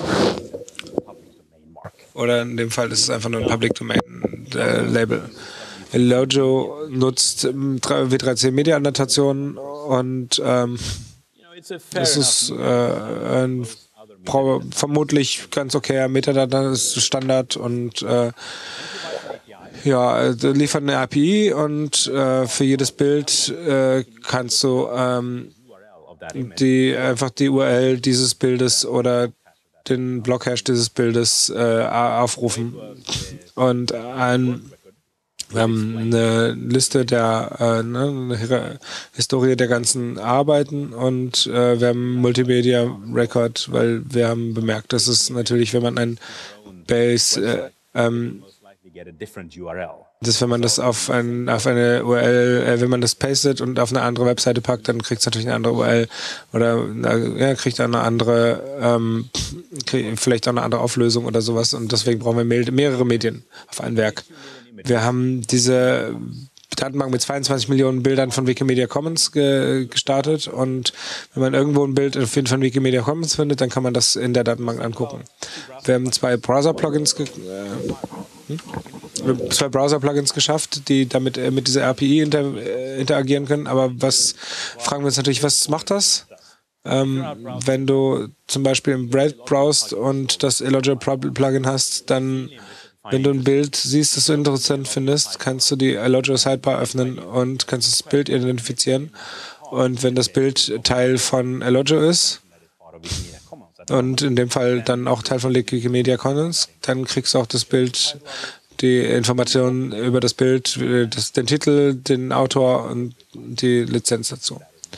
Speaker 4: Oder in dem Fall ist es einfach nur ein Public Domain äh, Label. Elogio nutzt W drei C Media Annotation und ähm, das ist äh, ein vermutlich ganz okayer Metadata, ist Standard und äh, ja, liefert eine A P I und äh, für jedes Bild äh, kannst du ähm, die einfach die U R L dieses Bildes oder den Blockhash dieses Bildes äh, aufrufen. Und ein, wir haben eine Liste der äh, ne, eine Historie der ganzen Arbeiten und äh, wir haben einen Multimedia Record, weil wir haben bemerkt, dass es natürlich, wenn man ein Base äh, ähm, dass wenn man das auf, ein, auf eine U R L, äh, wenn man das pastet und auf eine andere Webseite packt, dann kriegt es natürlich eine andere U R L oder ja, kriegt eine andere, ähm, krieg, vielleicht auch eine andere Auflösung oder sowas und deswegen brauchen wir mehr, mehrere Medien auf ein Werk. Wir haben diese Datenbank mit zweiundzwanzig Millionen Bildern von Wikimedia Commons ge gestartet und wenn man irgendwo ein Bild von Wikimedia Commons findet, dann kann man das in der Datenbank angucken. Wir haben zwei Browser-Plugins ge äh, hm? zwei Browser-Plugins geschafft, die damit äh, mit dieser A P I inter äh, interagieren können. Aber was fragen wir uns natürlich, was macht das? Ähm, wenn du zum Beispiel im Brave browst und das Elogio-Plugin hast, dann, wenn du ein Bild siehst, das du interessant findest, kannst du die Elogio-Sidebar öffnen und kannst das Bild identifizieren. Und wenn das Bild Teil von Elogio ist, und in dem Fall dann auch Teil von Wikimedia Commons, dann kriegst du auch das Bild, die Informationen über das Bild, das, den Titel, den Autor und die Lizenz dazu.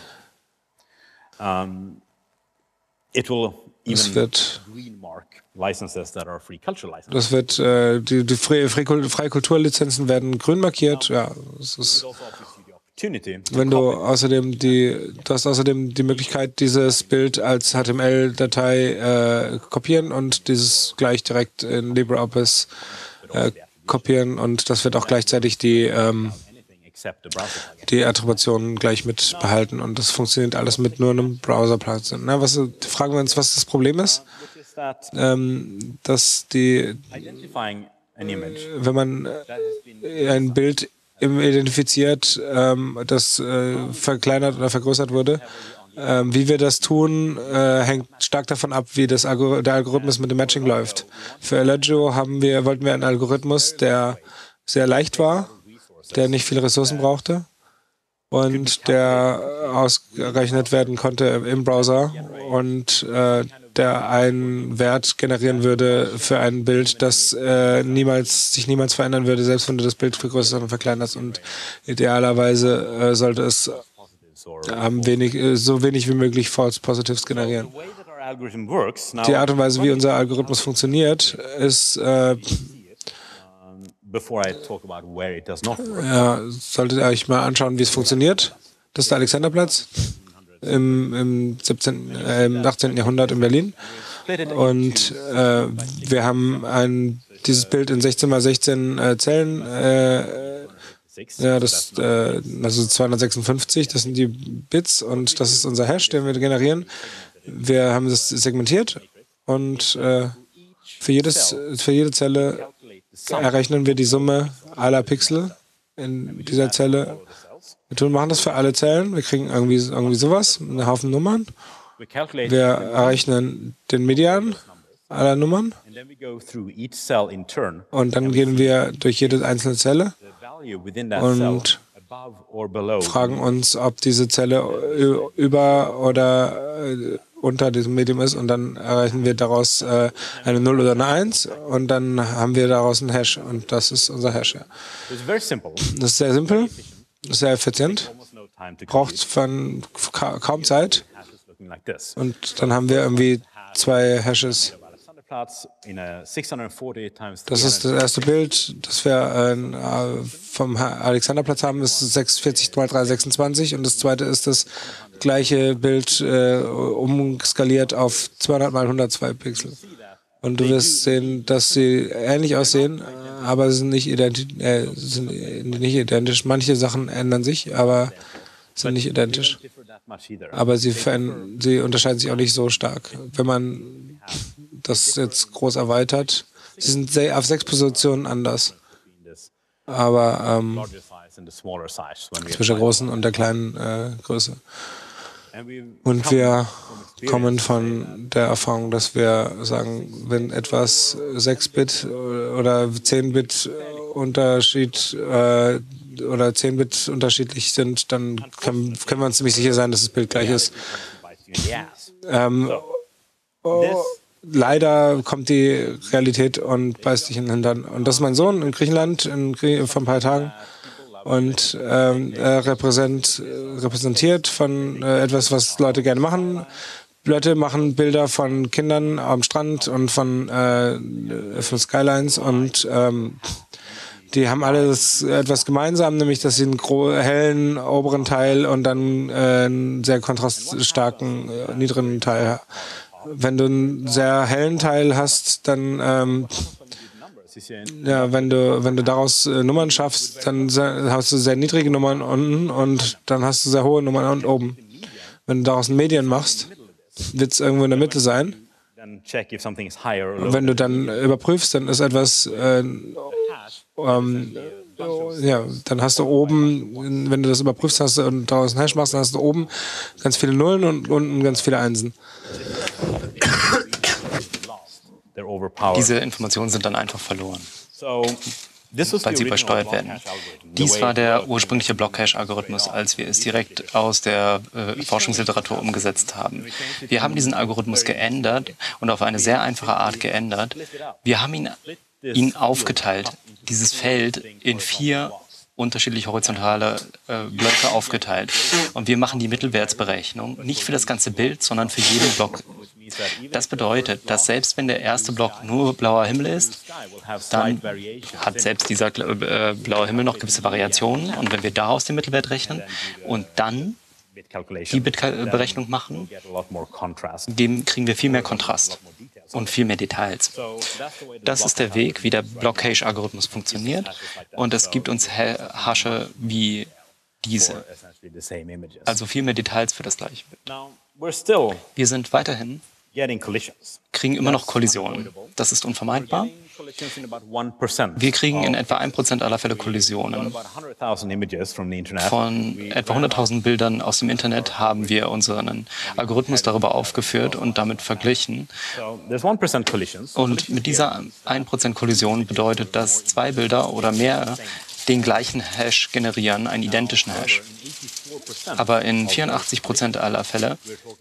Speaker 3: Um, it will
Speaker 4: es
Speaker 3: even
Speaker 4: wird,
Speaker 3: licenses that are free cultural licenses.
Speaker 4: das wird äh, die, die freie Kulturlizenzen werden grün markiert. Ja, das ist, wenn du außerdem die, du hast außerdem die Möglichkeit, dieses Bild als H T M L-Datei äh, kopieren und dieses gleich direkt in LibreOffice äh, kopieren und das wird auch gleichzeitig die ähm, die Attributionen gleich mit behalten und das funktioniert alles mit nur einem Browser-Plugin. Na, was fragen wir uns, was das Problem ist? Ähm, dass die, wenn man äh, ein Bild identifiziert, ähm, das äh, verkleinert oder vergrößert wurde, ähm, wie wir das tun, äh, hängt stark davon ab, wie das Algor der Algorithmus mit dem Matching läuft. Für Elogio haben wir, wollten wir einen Algorithmus, der sehr leicht war, der nicht viele Ressourcen brauchte und der ausgerechnet werden konnte im Browser und äh, der einen Wert generieren würde für ein Bild, das äh, niemals, sich niemals verändern würde, selbst wenn du das Bild vergrößerst und verkleinerst. Und idealerweise äh, sollte es ähm, wenig, äh, so wenig wie möglich False Positives generieren. Die Art und Weise, wie unser Algorithmus funktioniert, ist äh, ja, solltet ihr euch mal anschauen, wie es funktioniert. Das ist der Alexanderplatz im, im, siebzehnten, äh, im achtzehnten Jahrhundert in Berlin. Und äh, wir haben ein, dieses Bild in sechzehn mal sechzehn äh, Zellen. Äh, ja, das, äh, also zweihundertsechsundfünfzig, das sind die Bits und das ist unser Hash, den wir generieren. Wir haben das segmentiert und äh, für, jedes, für jede Zelle errechnen wir die Summe aller Pixel in dieser Zelle. Wir tun, machen das für alle Zellen. Wir kriegen irgendwie, irgendwie sowas, einen Haufen Nummern. Wir errechnen den Median aller Nummern. Und dann gehen wir durch jede einzelne Zelle und fragen uns, ob diese Zelle über oder unter diesem Medium ist und dann erreichen wir daraus äh, eine null oder eine eins und dann haben wir daraus einen Hash und das ist unser Hash. Ja. Das ist sehr simpel, sehr effizient, braucht von ka kaum Zeit und dann haben wir irgendwie zwei Hashes. Das ist das erste Bild, das wir äh, vom Alexanderplatz haben, ist sechsundvierzig mal drei sechsundzwanzig und das zweite ist das gleiche Bild äh, umskaliert auf zweihundert mal hundertzwei Pixel. Und du wirst sehen, dass sie ähnlich aussehen, aber sie sind nicht, identi äh, sind nicht identisch. Manche Sachen ändern sich, aber sind nicht identisch. Aber sie, sie unterscheiden sich auch nicht so stark. Wenn man das jetzt groß erweitert, sie sind sehr, auf sechs Positionen anders. Aber ähm, zwischen der großen und der kleinen äh, Größe. Und wir kommen von der Erfahrung, dass wir sagen, wenn etwas sechs Bit oder zehn Bit Unterschied äh, oder zehn Bit unterschiedlich sind, dann können, können wir uns ziemlich sicher sein, dass das Bild gleich ist. Ähm, oh, leider kommt die Realität und beißt dich in den Hintern. Und das ist mein Sohn in Griechenland in, vor ein paar Tagen. Und ähm, er repräsent, repräsentiert von äh, etwas, was Leute gerne machen. Leute machen Bilder von Kindern am Strand und von, äh, von Skylines und ähm, die haben alles etwas gemeinsam, nämlich dass sie einen hellen oberen Teil und dann äh, einen sehr kontraststarken äh, niedrigen Teil haben. Wenn du einen sehr hellen Teil hast, dann ähm, ja, wenn du wenn du daraus äh, Nummern schaffst, dann hast du sehr niedrige Nummern unten und dann hast du sehr hohe Nummern unten oben. Wenn du daraus ein Medien machst, wird es irgendwo in der Mitte sein. Und wenn du dann überprüfst, dann ist etwas äh, ähm, ja, dann hast du oben, wenn du das überprüfst hast und daraus einen Hash machst, dann hast du oben ganz viele Nullen und unten ganz viele Einsen.
Speaker 2: Diese Informationen sind dann einfach verloren, weil sie übersteuert werden. Dies war der ursprüngliche Block-Cache-Algorithmus, als wir es direkt aus der äh, Forschungsliteratur umgesetzt haben. Wir haben diesen Algorithmus geändert und auf eine sehr einfache Art geändert. Wir haben ihn, ihn aufgeteilt, dieses Feld in vier unterschiedliche horizontale äh, Blöcke aufgeteilt. Und wir machen die Mittelwertsberechnung nicht für das ganze Bild, sondern für jeden Block. Das bedeutet, dass selbst wenn der erste Block nur blauer Himmel ist, dann hat selbst dieser äh, blaue Himmel noch gewisse Variationen. Und wenn wir daraus den Mittelwert rechnen und dann die Bitberechnung machen, dem kriegen wir viel mehr Kontrast und viel mehr Details. Das ist der Weg, wie der Block-Cache-Algorithmus funktioniert. Und es gibt uns Hasche wie diese. Also viel mehr Details für das gleiche Bild. Wir sind weiterhin, kriegen immer noch Kollisionen. Das ist unvermeidbar. Wir kriegen in etwa ein Prozent aller Fälle Kollisionen. Von etwa hunderttausend Bildern aus dem Internet haben wir unseren Algorithmus darüber aufgeführt und damit verglichen. Und mit dieser ein Prozent Kollision bedeutet, dass zwei Bilder oder mehr den gleichen Hash generieren, einen identischen Hash. Aber in vierundachtzig Prozent aller Fälle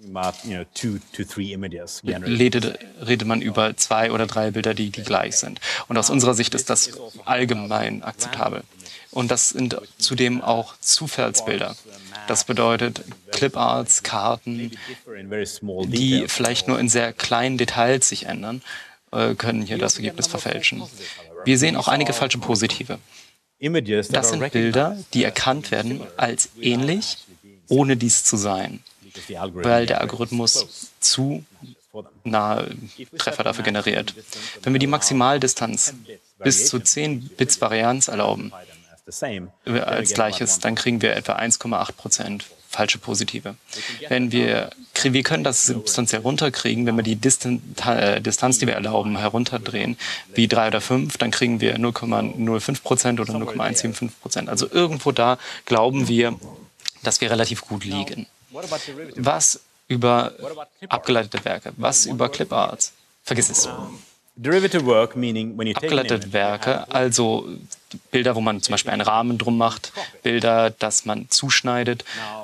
Speaker 2: redet, redet man über zwei oder drei Bilder, die, die gleich sind. Und aus unserer Sicht ist das allgemein akzeptabel. Und das sind zudem auch Zufallsbilder. Das bedeutet Cliparts, Karten, die vielleicht nur in sehr kleinen Details sich ändern, können hier das Ergebnis verfälschen. Wir sehen auch einige falsche Positive. Das sind Bilder, die erkannt werden als ähnlich, ohne dies zu sein, weil der Algorithmus zu nahe Treffer dafür generiert. Wenn wir die Maximaldistanz bis zu zehn Bits Varianz erlauben, als gleiches, dann kriegen wir etwa eins Komma acht Prozent falsche Positive. Wenn wir, wir können das substanziell runterkriegen, wenn wir die Distan äh, Distanz, die wir erlauben, herunterdrehen, wie drei oder fünf, dann kriegen wir null Komma null fünf Prozent oder null Komma eins sieben fünf Prozent. Also irgendwo da glauben wir, dass wir relativ gut liegen. Was über abgeleitete Werke? Was über Cliparts? Vergiss es. Abgeleitete Werke, also Bilder, wo man zum Beispiel einen Rahmen drum macht, Bilder, dass man zuschneidet.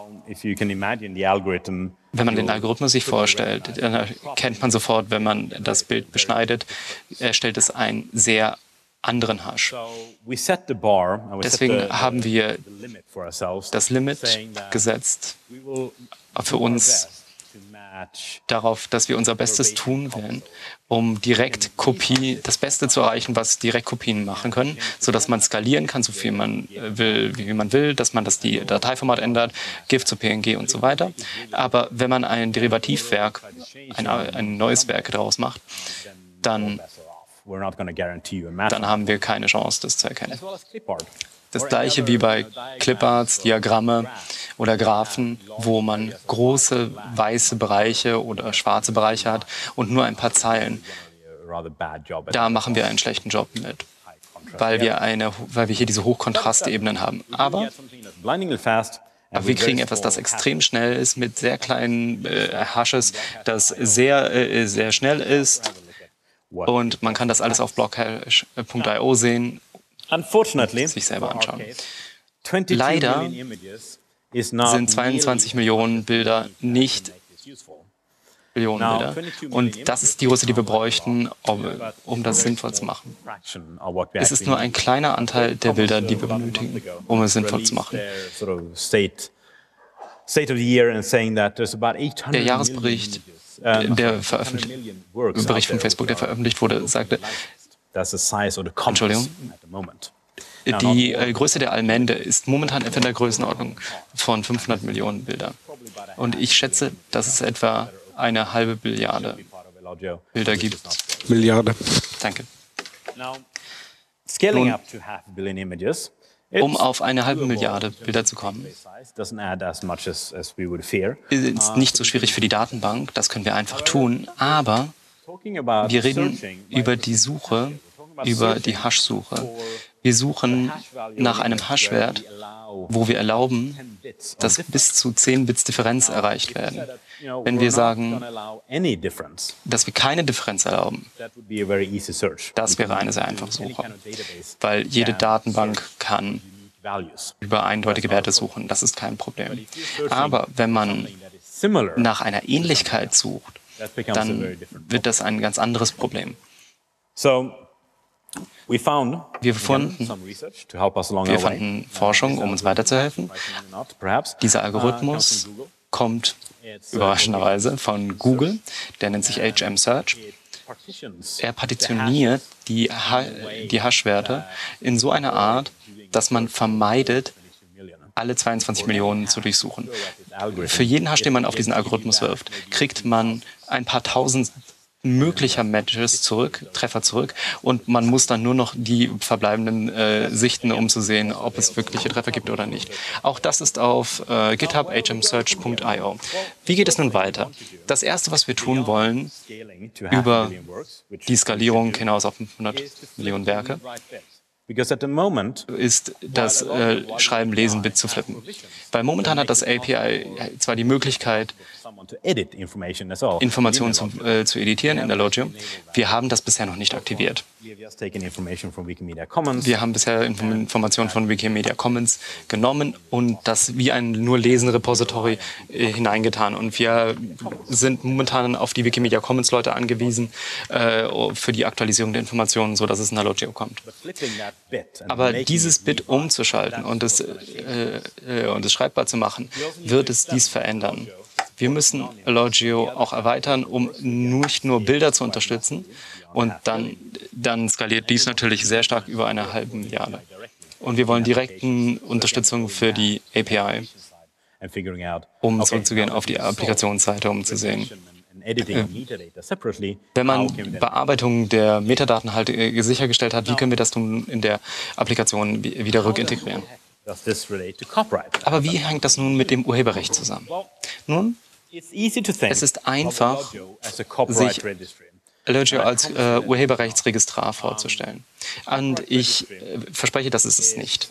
Speaker 2: Wenn man den Algorithmus sich vorstellt, dann erkennt man sofort, wenn man das Bild beschneidet, erstellt es einen sehr anderen Hash. Deswegen haben wir das Limit gesetzt für uns, darauf, dass wir unser Bestes tun werden, um Direktkopie, das Beste zu erreichen, was Direktkopien machen können, sodass man skalieren kann, so viel man will, wie man will, dass man das die Dateiformat ändert, GIF zu P N G und so weiter. Aber wenn man ein Derivativwerk, ein, ein neues Werk daraus macht, dann, dann haben wir keine Chance, das zu erkennen. Das gleiche wie bei Cliparts, Diagramme oder Graphen, wo man große weiße Bereiche oder schwarze Bereiche hat und nur ein paar Zeilen. Da machen wir einen schlechten Job mit, weil wir, eine, weil wir hier diese Hochkontrastebenen haben. Aber, aber wir kriegen etwas, das extrem schnell ist, mit sehr kleinen äh, Hashes, das sehr, äh, sehr schnell ist. Und man kann das alles auf blockhash punkt i o sehen.
Speaker 3: Unfortunately,
Speaker 2: sich selber anschauen. Leider sind zweiundzwanzig Millionen Bilder nicht Millionen Bilder. Und das ist die Größe, die wir bräuchten, um, um das sinnvoll zu machen. Es ist nur ein kleiner Anteil der Bilder, die wir benötigen, um es sinnvoll zu machen. Der Jahresbericht, der veröffentlicht, Bericht von Facebook, der veröffentlicht wurde, sagte, Entschuldigung. Die äh, Größe der Allmende ist momentan etwa in der Größenordnung von fünfhundert Millionen Bilder. Und ich schätze, dass es etwa eine halbe Billiarde Bilder gibt.
Speaker 4: Milliarde.
Speaker 2: Danke. Nun, um auf eine halbe Milliarde Bilder zu kommen, ist nicht so schwierig für die Datenbank, das können wir einfach tun, aber wir reden über die Suche, über die Hash-Suche. Wir suchen nach einem Hash-Wert, wo wir erlauben, dass bis zu zehn Bits Differenz erreicht werden. Wenn wir sagen, dass wir keine Differenz erlauben, das wäre eine sehr einfache Suche, weil jede Datenbank kann über eindeutige Werte suchen. Das ist kein Problem. Aber wenn man nach einer Ähnlichkeit sucht, dann wird das ein ganz anderes Problem. Wir fanden, wir fanden Forschung, um uns weiterzuhelfen. Dieser Algorithmus kommt überraschenderweise von Google, der nennt sich H M Search. Er partitioniert die, ha die Hash-Werte in so einer Art, dass man vermeidet, alle zweiundzwanzig Millionen zu durchsuchen. Für jeden Hash, den man auf diesen Algorithmus wirft, kriegt man ein paar tausend möglicher Matches zurück, Treffer zurück, und man muss dann nur noch die verbleibenden äh, sichten, um zu sehen, ob es wirkliche Treffer gibt oder nicht. Auch das ist auf äh, GitHub h m search punkt i o. Wie geht es nun weiter? Das Erste, was wir tun wollen, über die Skalierung hinaus auf fünfhundert Millionen Werke, ist das äh, Schreiben, Lesen, Bit zu flippen. Weil momentan hat das A P I zwar die Möglichkeit, Informationen zu, äh, zu editieren in der Logio. Wir haben das bisher noch nicht aktiviert. Wir haben bisher Informationen von Wikimedia Commons genommen und das wie ein nur lesen Repository äh, hineingetan. Und wir sind momentan auf die Wikimedia Commons Leute angewiesen äh, für die Aktualisierung der Informationen, sodass es in der Logio kommt. Aber dieses Bit umzuschalten und es, äh, äh, und es schreibbar zu machen, wird es dies verändern. Wir müssen Logio auch erweitern, um nicht nur Bilder zu unterstützen. Und dann, dann skaliert dies natürlich sehr stark über eine halbe Milliarde. Und wir wollen direkten Unterstützung für die A P I, um zurückzugehen auf die Applikationsseite, um zu sehen, wenn man Bearbeitung der Metadaten halt sichergestellt hat, wie können wir das nun in der Applikation wieder rückintegrieren? Aber wie hängt das nun mit dem Urheberrecht zusammen? Nun, es ist einfach, sich Logio als äh, Urheberrechtsregistrar vorzustellen. Und ich äh, verspreche, das ist es nicht.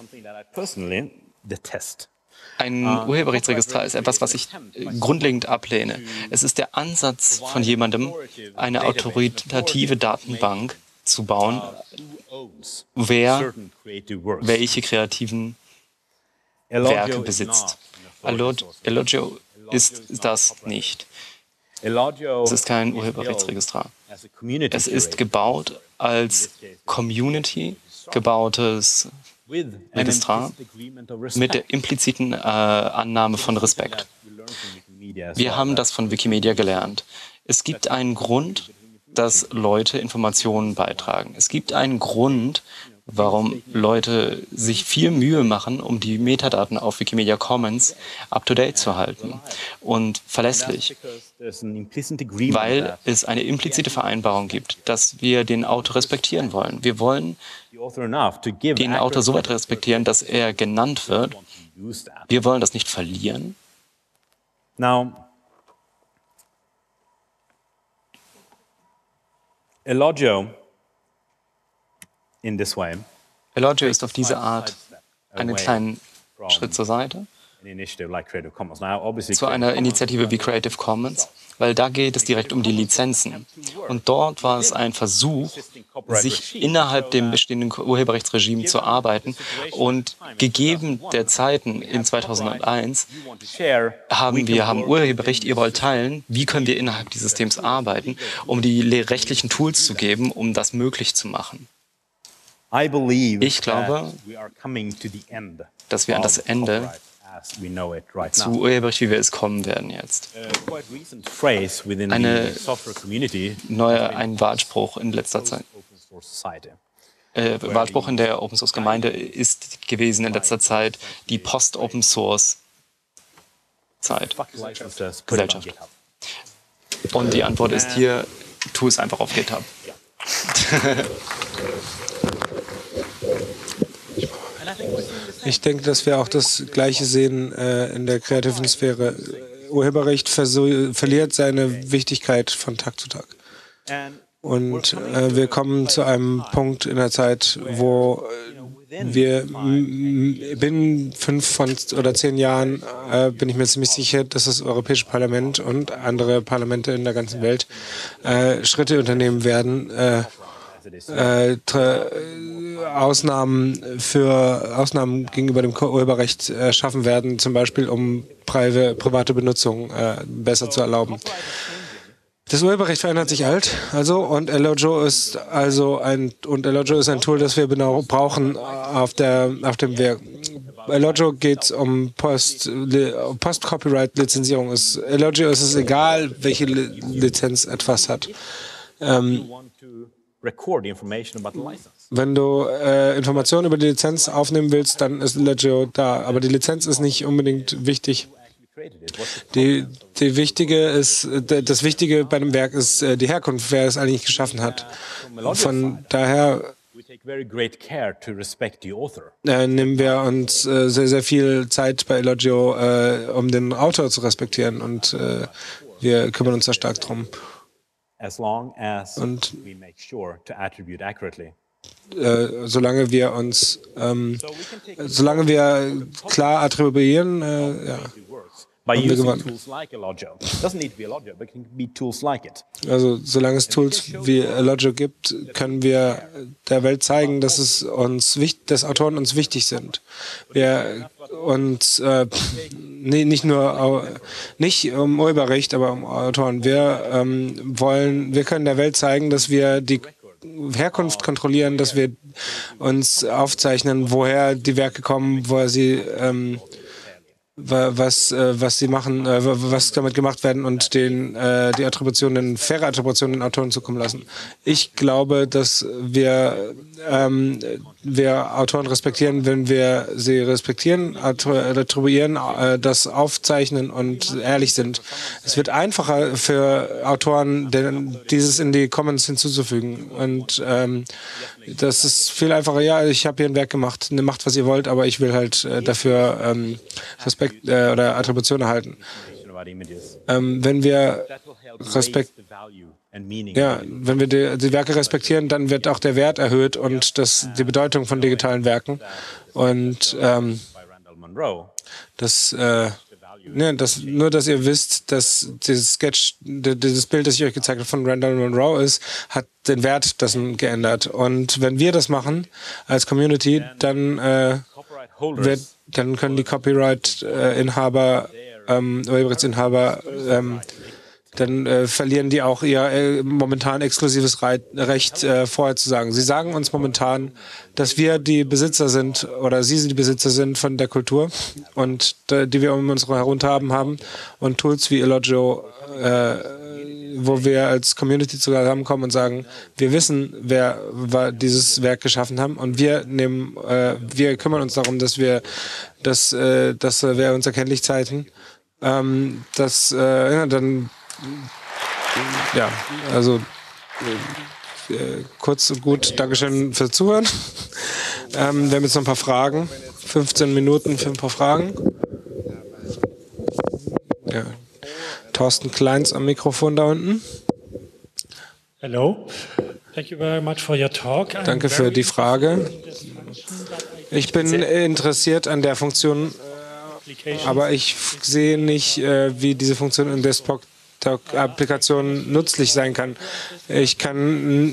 Speaker 2: Ein Urheberrechtsregistrar ist etwas, was ich äh, grundlegend ablehne. Es ist der Ansatz von jemandem, eine autoritative Datenbank zu bauen, wer welche kreativen Werke besitzt. Elogio ist das nicht. Es ist kein Urheberrechtsregistrar. Es ist gebaut als Community gebautes Registrar mit der impliziten äh, Annahme von Respekt. Wir haben das von Wikimedia gelernt. Es gibt einen Grund, dass Leute Informationen beitragen. Es gibt einen Grund, warum Leute sich viel Mühe machen, um die Metadaten auf Wikimedia Commons up-to-date zu halten und verlässlich, weil es eine implizite Vereinbarung gibt, dass wir den Autor respektieren wollen. Wir wollen den Autor so weit respektieren, dass er genannt wird. Wir wollen das nicht verlieren.
Speaker 3: Now, Elogio in this way
Speaker 2: Elogio ist auf diese Art einen kleinen Schritt zur Seite
Speaker 3: an initiative like Creative Commons. Now, obviously,
Speaker 2: zu einer Initiative wie Creative Commons, weil da geht es direkt um die Lizenzen. Und dort war es ein Versuch, sich innerhalb dem bestehenden Urheberrechtsregime zu arbeiten. Und gegeben der Zeiten in zweitausendeins haben wir haben Urheberrecht, ihr wollt teilen, wie können wir innerhalb dieses Systems arbeiten, um die rechtlichen Tools zu geben, um das möglich zu machen. Ich glaube, dass wir an das Ende zu Urheberrecht, wie wir es kommen werden jetzt. Eine neue, ein Wahlspruch in letzter Zeit. Äh, Wahlspruch in der Open Source Gemeinde ist gewesen in letzter Zeit die Post-Open Source Zeit, Gesellschaft. Und die Antwort ist hier, tu es einfach auf GitHub.
Speaker 4: Ich denke, dass wir auch das Gleiche sehen äh, in der kreativen Sphäre. Urheberrecht verliert seine Wichtigkeit von Tag zu Tag. Und äh, wir kommen zu einem Punkt in der Zeit, wo wir binnen fünf von, oder zehn Jahren, äh, bin ich mir ziemlich sicher, dass das Europäische Parlament und andere Parlamente in der ganzen Welt äh, Schritte unternehmen werden, äh, Äh, Ausnahmen für Ausnahmen gegenüber dem Urheberrecht äh, schaffen werden, zum Beispiel um private, private Benutzung äh, besser zu erlauben. Das Urheberrecht verändert sich alt, also und Elogio ist also ein und Elogio ist ein Tool, das wir genau brauchen auf der auf dem Weg. Elogio geht um Post Post-Copyright-Lizenzierung. Elogio ist es egal, welche Lizenz etwas hat. Ähm, Wenn du äh, Informationen über die Lizenz aufnehmen willst, dann ist Elogio da. Aber die Lizenz ist nicht unbedingt wichtig. Die, die wichtige ist, das Wichtige bei dem Werk ist äh, die Herkunft, wer es eigentlich geschaffen hat. Von daher äh, nehmen wir uns äh, sehr, sehr viel Zeit bei Elogio, äh, um den Autor zu respektieren. Und äh, wir kümmern uns da stark drum. Und äh, solange wir uns, ähm, solange wir klar attribuieren, äh, ja, haben wir gewonnen. Also solange es Tools wie Elogio gibt, können wir der Welt zeigen, dass es uns dass Autoren uns wichtig sind. Wir uns äh, nee, nicht nur nicht um Urheberrecht, aber um Autoren. Wir ähm, wollen, wir können der Welt zeigen, dass wir die Herkunft kontrollieren, dass wir uns aufzeichnen, woher die Werke kommen, woher sie ähm, was, was sie machen, was damit gemacht werden und den, die Attributionen, faire Attributionen den Autoren zukommen lassen. Ich glaube, dass wir, ähm, wir Autoren respektieren, wenn wir sie respektieren, attribuieren, das aufzeichnen und ehrlich sind. Es wird einfacher für Autoren, dieses in die Commons hinzuzufügen. Und ähm, das ist viel einfacher. Ja, ich habe hier ein Werk gemacht, macht, was ihr wollt, aber ich will halt äh, dafür ähm, Respekt äh, oder Attribution erhalten. Ähm, wenn wir Respekt, ja, wenn wir die, die Werke respektieren, dann wird auch der Wert erhöht und das, die Bedeutung von digitalen Werken. Und ähm, das, äh, ne, das, nur, dass ihr wisst, dass dieses Sketch, dieses Bild, das ich euch gezeigt habe von Randall Monroe ist, hat den Wert dessen geändert. Und wenn wir das machen als Community, dann, äh, wird, dann können die Copyright-Inhaber, ähm, Urheberrechtsinhaber, ähm, dann äh, verlieren die auch ihr äh, momentan exklusives Reit Recht, äh, vorher zu sagen. Sie sagen uns momentan, dass wir die Besitzer sind oder sie die Besitzer sind von der Kultur und äh, die wir um uns herum haben, haben und Tools wie Illogio, äh, wo wir als Community zusammenkommen und sagen, wir wissen, wer, wer dieses Werk geschaffen haben und wir nehmen, äh, wir kümmern uns darum, dass wir, dass, äh, dass äh, wir uns erkenntlich zeichnen. Ähm, dass äh, ja, dann ja, also äh, kurz und gut, Dankeschön fürs Zuhören. Ähm, wir haben jetzt noch ein paar Fragen. fünfzehn Minuten für ein paar Fragen. Ja. Thorsten Kleins am Mikrofon da unten.
Speaker 5: Hello. Thank you very much for your talk.
Speaker 4: Danke für die Frage. Ich bin interessiert an der Funktion, aber ich sehe nicht, äh, wie diese Funktion in Desktop-Applikationen nützlich sein kann. Ich kann,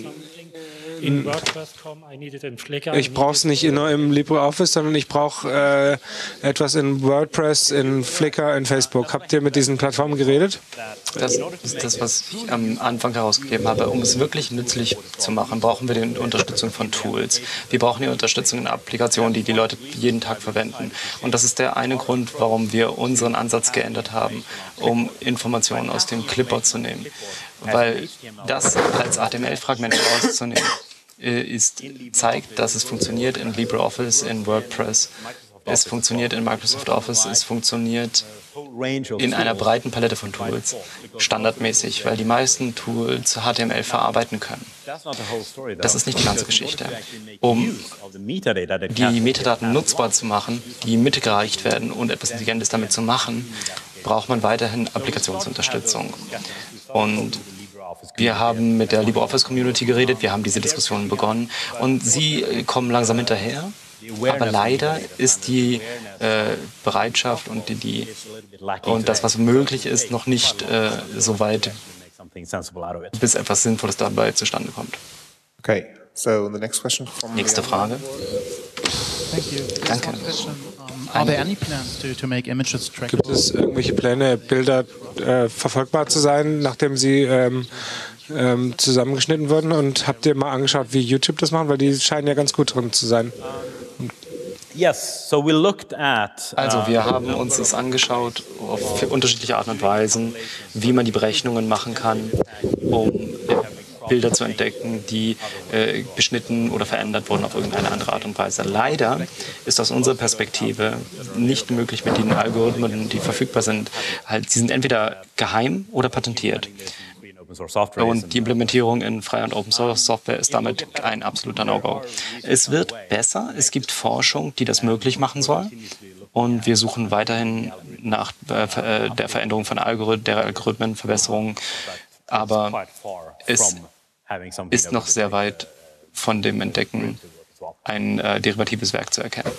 Speaker 4: ich brauche es nicht nur im LibreOffice, sondern ich brauche äh, etwas in WordPress, in Flickr, in Facebook. Habt ihr mit diesen Plattformen geredet?
Speaker 2: Das ist das, was ich am Anfang herausgegeben habe. Um es wirklich nützlich zu machen, brauchen wir die Unterstützung von Tools. Wir brauchen die Unterstützung in Applikationen, die die Leute jeden Tag verwenden. Und das ist der eine Grund, warum wir unseren Ansatz geändert haben, um Informationen aus dem Clipboard zu nehmen. Weil das als H T M L-Fragment rauszunehmen, ist, zeigt, dass es funktioniert in LibreOffice, in WordPress, es funktioniert in Microsoft Office, es funktioniert in einer breiten Palette von Tools, standardmäßig, weil die meisten Tools H T M L verarbeiten können. Das ist nicht die ganze Geschichte. Um die Metadaten nutzbar zu machen, die mitgereicht werden und etwas Intelligentes damit zu machen, braucht man weiterhin Applikationsunterstützung. Und wir haben mit der LibreOffice-Community geredet, wir haben diese Diskussionen begonnen und sie kommen langsam hinterher. Aber leider ist die äh, Bereitschaft und, die, die, und das, was möglich ist, noch nicht äh, so weit, bis etwas Sinnvolles dabei zustande kommt.
Speaker 1: Okay, so the next question from
Speaker 2: Nächste Frage. Danke.
Speaker 4: Gibt es irgendwelche Pläne, Bilder äh, verfolgbar zu sein, nachdem sie ähm, ähm, zusammengeschnitten wurden? Und habt ihr mal angeschaut, wie YouTube das macht? Weil die scheinen ja ganz gut drin zu sein.
Speaker 2: Also wir haben uns das angeschaut auf unterschiedliche Arten und Weisen, wie man die Berechnungen machen kann, um Bilder zu entdecken, die äh, beschnitten oder verändert wurden auf irgendeine andere Art und Weise. Leider ist aus unserer Perspektive nicht möglich mit den Algorithmen, die verfügbar sind. Halt, sie sind entweder geheim oder patentiert. Und die Implementierung in freier und Open Source Software ist damit ein absoluter No-Go. Es wird besser, es gibt Forschung, die das möglich machen soll. Und wir suchen weiterhin nach äh, der Veränderung von Algorithmen, der Algorithmenverbesserung. Aber es ist noch sehr weit von dem Entdecken, ein äh, derivatives Werk zu erkennen.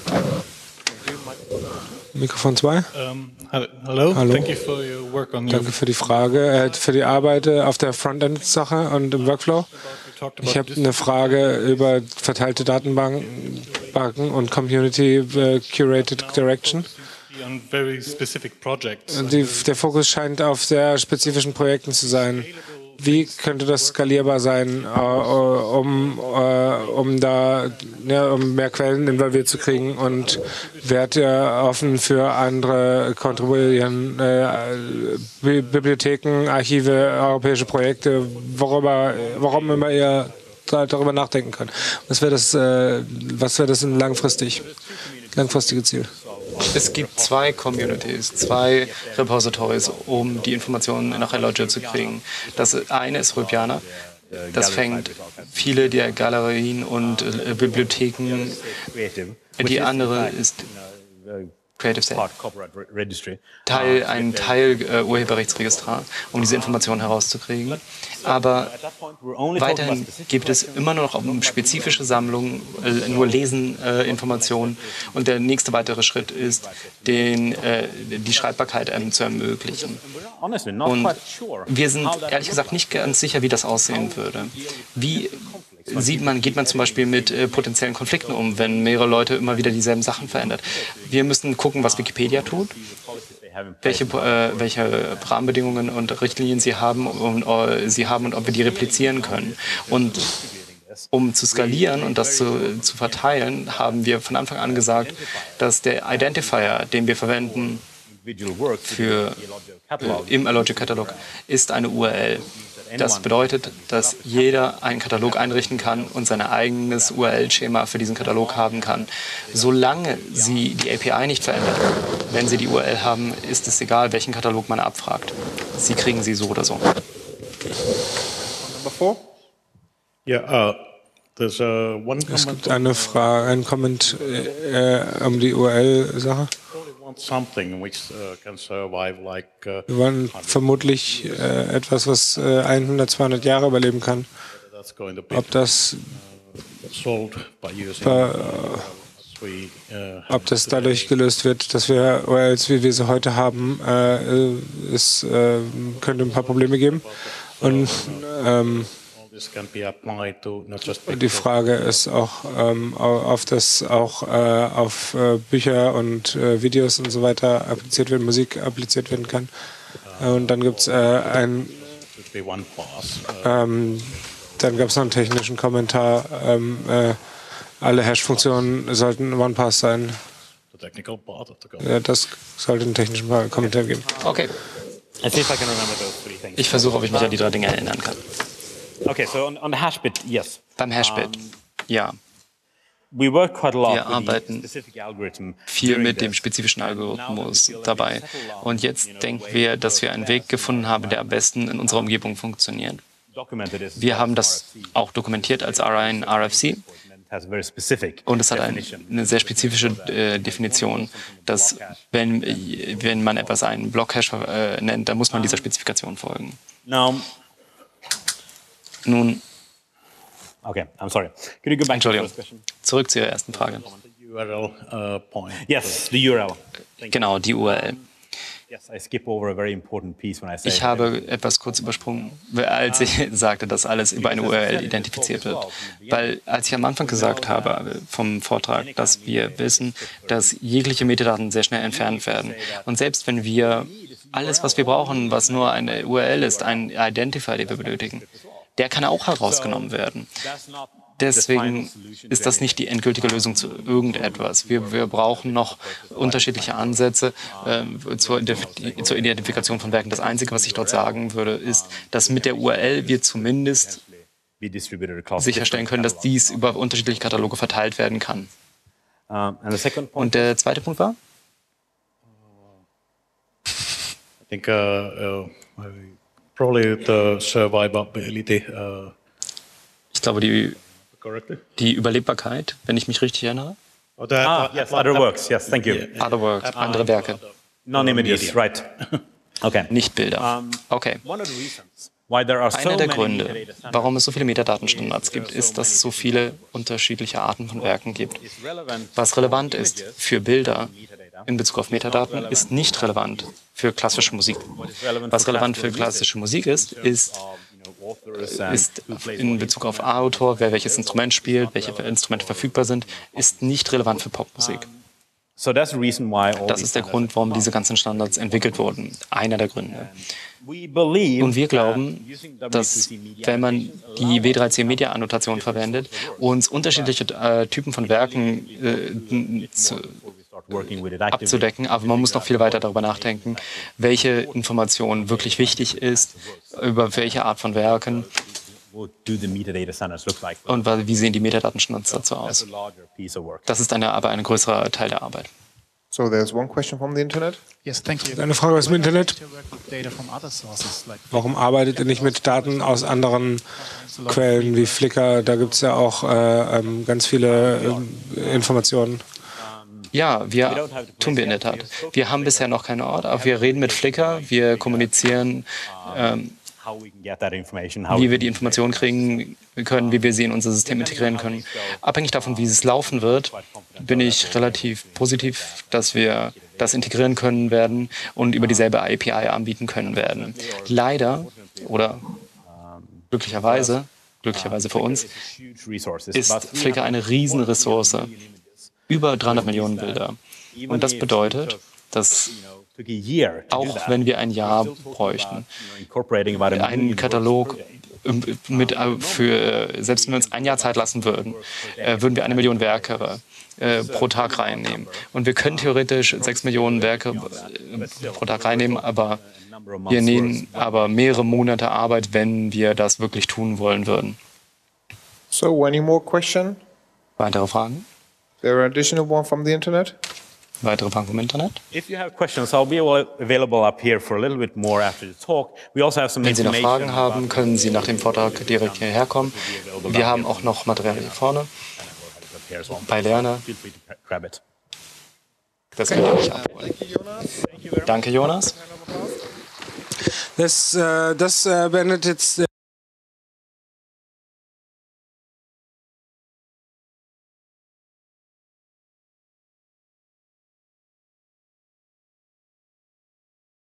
Speaker 4: Mikrofon zwei.
Speaker 5: Um, hallo.
Speaker 4: Hallo.
Speaker 5: Thank you for your work on
Speaker 4: Danke für die Frage, äh, für die Arbeit äh, auf der Frontend-Sache und im Workflow. Ich habe eine Frage über verteilte Datenbanken und Community äh, Curated Direction. Die, der Fokus scheint auf sehr spezifischen Projekten zu sein. Wie könnte das skalierbar sein, äh, um, äh, um da ja, um mehr Quellen involviert zu kriegen? Und wärt ihr offen für andere Kontribuieren, äh, Bibliotheken, Archive, europäische Projekte, worüber, warum immer ihr darüber nachdenken könnt? Was wäre das, äh, was wäre das ein langfristig, langfristige Ziel?
Speaker 2: Es gibt zwei Communities, zwei Repositories, um die Informationen nach Illogio zu kriegen. Das eine ist Röpiana. Das fängt viele der Galerien und äh, Bibliotheken. Die andere ist Creative State. Teil, ein Teil äh, Urheberrechtsregistrar, um diese Informationen herauszukriegen. Aber weiterhin gibt es immer noch um spezifische Sammlungen, äh, nur Lesen äh, Informationen. Und der nächste weitere Schritt ist, den, äh, die Schreibbarkeit ähm, zu ermöglichen. Und wir sind ehrlich gesagt nicht ganz sicher, wie das aussehen würde. Wie sieht man, geht man zum Beispiel mit äh, potenziellen Konflikten um, wenn mehrere Leute immer wieder dieselben Sachen verändern. Wir müssen gucken, was Wikipedia tut. welche, äh, welche Rahmenbedingungen und Richtlinien sie haben, und, äh, sie haben und ob wir die replizieren können. Und um zu skalieren und das zu, zu verteilen, haben wir von Anfang an gesagt, dass der Identifier, den wir verwenden für, äh, im Allogic-Katalog, ist eine U R L. Das bedeutet, dass jeder einen Katalog einrichten kann und sein eigenes U R L-Schema für diesen Katalog haben kann. Solange Sie die A P I nicht verändern, wenn Sie die U R L haben, ist es egal, welchen Katalog man abfragt. Sie kriegen sie so oder so.
Speaker 1: Number four?
Speaker 5: Yeah, uh, there's uh, one
Speaker 4: Es
Speaker 5: comment.
Speaker 4: gibt eine Frage, einen Comment äh, um die U R L-Sache.
Speaker 5: Want something which uh, can survive like uh,
Speaker 4: Wir wollen vermutlich äh, etwas, was äh, hundert, zweihundert Jahre überleben kann.
Speaker 5: that's going to be
Speaker 4: Ob das,
Speaker 5: solved by using
Speaker 4: äh,
Speaker 5: three uh,
Speaker 4: ob das dadurch gelöst wird, dass wir U R Ls, wie wir sie heute haben, äh, es äh, könnte ein paar Probleme geben. Und ähm,
Speaker 5: all this can be applied to not just
Speaker 4: die Frage ist auch, ähm, au- auf das auch äh, auf äh, Bücher und äh, Videos und so weiter appliziert werden, Musik appliziert werden kann. Äh, und dann gibt es äh, ein,
Speaker 5: should be one pass. Uh,
Speaker 4: ähm, dann gab es noch einen technischen Kommentar. Ähm, äh, alle Hash-Funktionen sollten One-Pass sein.
Speaker 5: the technical part of the code.
Speaker 4: Ja, das sollte einen technischen Kommentar geben.
Speaker 2: Okay,
Speaker 3: Let's see if I can remember those three things.
Speaker 2: ich versuche, ob ich mich an die drei Dinge erinnern kann.
Speaker 3: Okay, so on, on the hash bit, yes.
Speaker 2: Beim Hashbit, ja,
Speaker 3: We work quite a lot
Speaker 2: Wir
Speaker 3: with
Speaker 2: arbeiten
Speaker 3: the specific algorithm
Speaker 2: viel
Speaker 3: during
Speaker 2: mit dem
Speaker 3: this.
Speaker 2: spezifischen Algorithmus dabei. Und jetzt denken wir, dass wir einen Weg gefunden haben, der am besten in unserer Umgebung funktioniert.
Speaker 3: Documented is
Speaker 2: Wir haben das auch dokumentiert als R I in R F C.
Speaker 3: has a very specific
Speaker 2: Und es hat ein,
Speaker 3: definition.
Speaker 2: eine sehr spezifische äh, Definition, dass wenn, wenn man etwas einen Blockhash äh, nennt, dann muss man dieser Spezifikation folgen.
Speaker 3: Now,
Speaker 2: Nun,
Speaker 3: okay, I'm sorry. Could you go back to the
Speaker 2: Entschuldigung,
Speaker 3: first question?
Speaker 2: zurück zur ersten Frage.
Speaker 5: The U R L uh, point.
Speaker 3: Yes, the U R L.
Speaker 2: Genau, die U R L.
Speaker 3: Yes, I skip over a very important piece when I say
Speaker 2: Ich habe etwas kurz übersprungen, als ich sagte, dass alles über eine U R L identifiziert wird. Weil als ich am Anfang gesagt habe vom Vortrag, dass wir wissen, dass jegliche Metadaten sehr schnell entfernt werden. Und selbst wenn wir alles, was wir brauchen, was nur eine U R L ist, ein Identifier, den wir benötigen, der kann auch herausgenommen werden. Deswegen ist das nicht die endgültige Lösung zu irgendetwas. Wir, wir brauchen noch unterschiedliche Ansätze äh, zur, Identif- zur Identifikation von Werken. Das Einzige, was ich dort sagen würde, ist, dass mit der U R L wir zumindest
Speaker 3: be distributed across
Speaker 2: sicherstellen können, dass dies über unterschiedliche Kataloge verteilt werden kann.
Speaker 3: Um, and the second point.
Speaker 2: Und der zweite Punkt war?
Speaker 5: I think uh, uh, probably the survivability uh,
Speaker 2: Ich glaube, die,
Speaker 5: correctly.
Speaker 2: die Überlebbarkeit, wenn ich mich richtig erinnere.
Speaker 5: Oh, the,
Speaker 3: Ah, yes, other works. Yes, thank you.
Speaker 2: Other works, andere Werke,
Speaker 3: Non-images, right. Okay.
Speaker 2: nicht Bilder. Okay.
Speaker 3: One of the reasons why there are so
Speaker 2: Einer der
Speaker 3: many
Speaker 2: Gründe,
Speaker 3: metadata standards
Speaker 2: warum es so viele Metadatenstandards gibt, ist, dass es so viele unterschiedliche Arten von Werken gibt.
Speaker 3: is relevant
Speaker 2: Was relevant ist für Bilder in Bezug auf Metadaten, ist nicht relevant für klassische Musik. Was relevant für klassische Musik ist, ist,
Speaker 3: you know, authors and
Speaker 2: ist
Speaker 3: who plays
Speaker 2: in
Speaker 3: what
Speaker 2: Bezug auf Autor, wer welches Instrument spielt, welche Instrumente verfügbar sind, ist nicht relevant für Popmusik.
Speaker 3: So that's the reason why all
Speaker 2: Das
Speaker 3: these
Speaker 2: ist der Grund, warum diese ganzen Standards entwickelt wurden. Einer der Gründe.
Speaker 3: we believe
Speaker 2: Und wir glauben,
Speaker 3: that using W
Speaker 2: dass
Speaker 3: three C media
Speaker 2: wenn man die W drei C Media Annotation verwendet, uns unterschiedliche äh, Typen von Werken äh, zu,
Speaker 3: we start working with it actively,
Speaker 2: abzudecken, aber man muss noch viel weiter darüber nachdenken, welche Information wirklich wichtig ist, über welche Art von Werken
Speaker 3: what do the metadata standards look like?
Speaker 2: und wie sehen die Metadatenstandards dazu
Speaker 3: That's
Speaker 2: aus.
Speaker 3: a larger piece of work.
Speaker 2: Das ist eine, aber ein größerer Teil der Arbeit.
Speaker 1: So there's one question from the internet.
Speaker 6: Yes, thank you.
Speaker 4: Eine Frage aus dem Internet.
Speaker 6: To work with data from other sources, like
Speaker 4: Warum arbeitet ihr nicht mit Daten aus anderen Quellen wie Flickr? Da gibt es ja auch äh, ähm, ganz viele ähm, Informationen.
Speaker 2: Ja, wir tun wir in der Tat. Wir haben bisher noch keinen Ort, aber wir reden mit Flickr, wir kommunizieren, ähm,
Speaker 3: How we can get that information, how
Speaker 2: wie
Speaker 3: we
Speaker 2: wir die Informationen kriegen können, wie wir sie in unser System integrieren können. Abhängig davon, wie es laufen wird, bin ich relativ positiv, dass wir das integrieren können werden und über dieselbe A P I anbieten können werden. Leider oder glücklicherweise, glücklicherweise für uns,
Speaker 3: huge resources.
Speaker 2: ist
Speaker 3: but we
Speaker 2: Flickr eine Riesenressource. Über dreihundert Millionen Bilder. Und das bedeutet, dass
Speaker 3: took a year to do
Speaker 2: auch
Speaker 3: that.
Speaker 2: wenn wir ein Jahr
Speaker 3: We're still talking
Speaker 2: bräuchten.
Speaker 3: about, you know, incorporating about a
Speaker 2: Einen
Speaker 3: million
Speaker 2: Katalog
Speaker 3: words per day.
Speaker 2: ähm, mit, äh, für, selbst wenn wir uns ein Jahr Zeit lassen würden, äh, würden wir eine Million Werke äh, pro Tag reinnehmen. Und wir können theoretisch sechs Millionen Werke äh, pro Tag reinnehmen, aber wir nehmen aber mehrere Monate Arbeit, wenn wir das wirklich tun wollen würden.
Speaker 1: So, any more question?
Speaker 2: Weitere Fragen?
Speaker 1: There are additional one from the internet?
Speaker 2: Weitere Fragen vom Internet?
Speaker 3: If you have questions, I'll be available up here for a little bit more after the talk. We also have some
Speaker 2: Wenn Sie noch
Speaker 3: information
Speaker 2: Fragen haben,
Speaker 3: about-
Speaker 2: können Sie nach dem Vortrag direkt hierher kommen. Wir haben auch noch Material hier vorne bei Lerner.
Speaker 3: Feel free to grab it.
Speaker 2: Das könnt ihr euch abholen. Danke, Jonas.
Speaker 4: Das, äh, das äh, beendet jetzt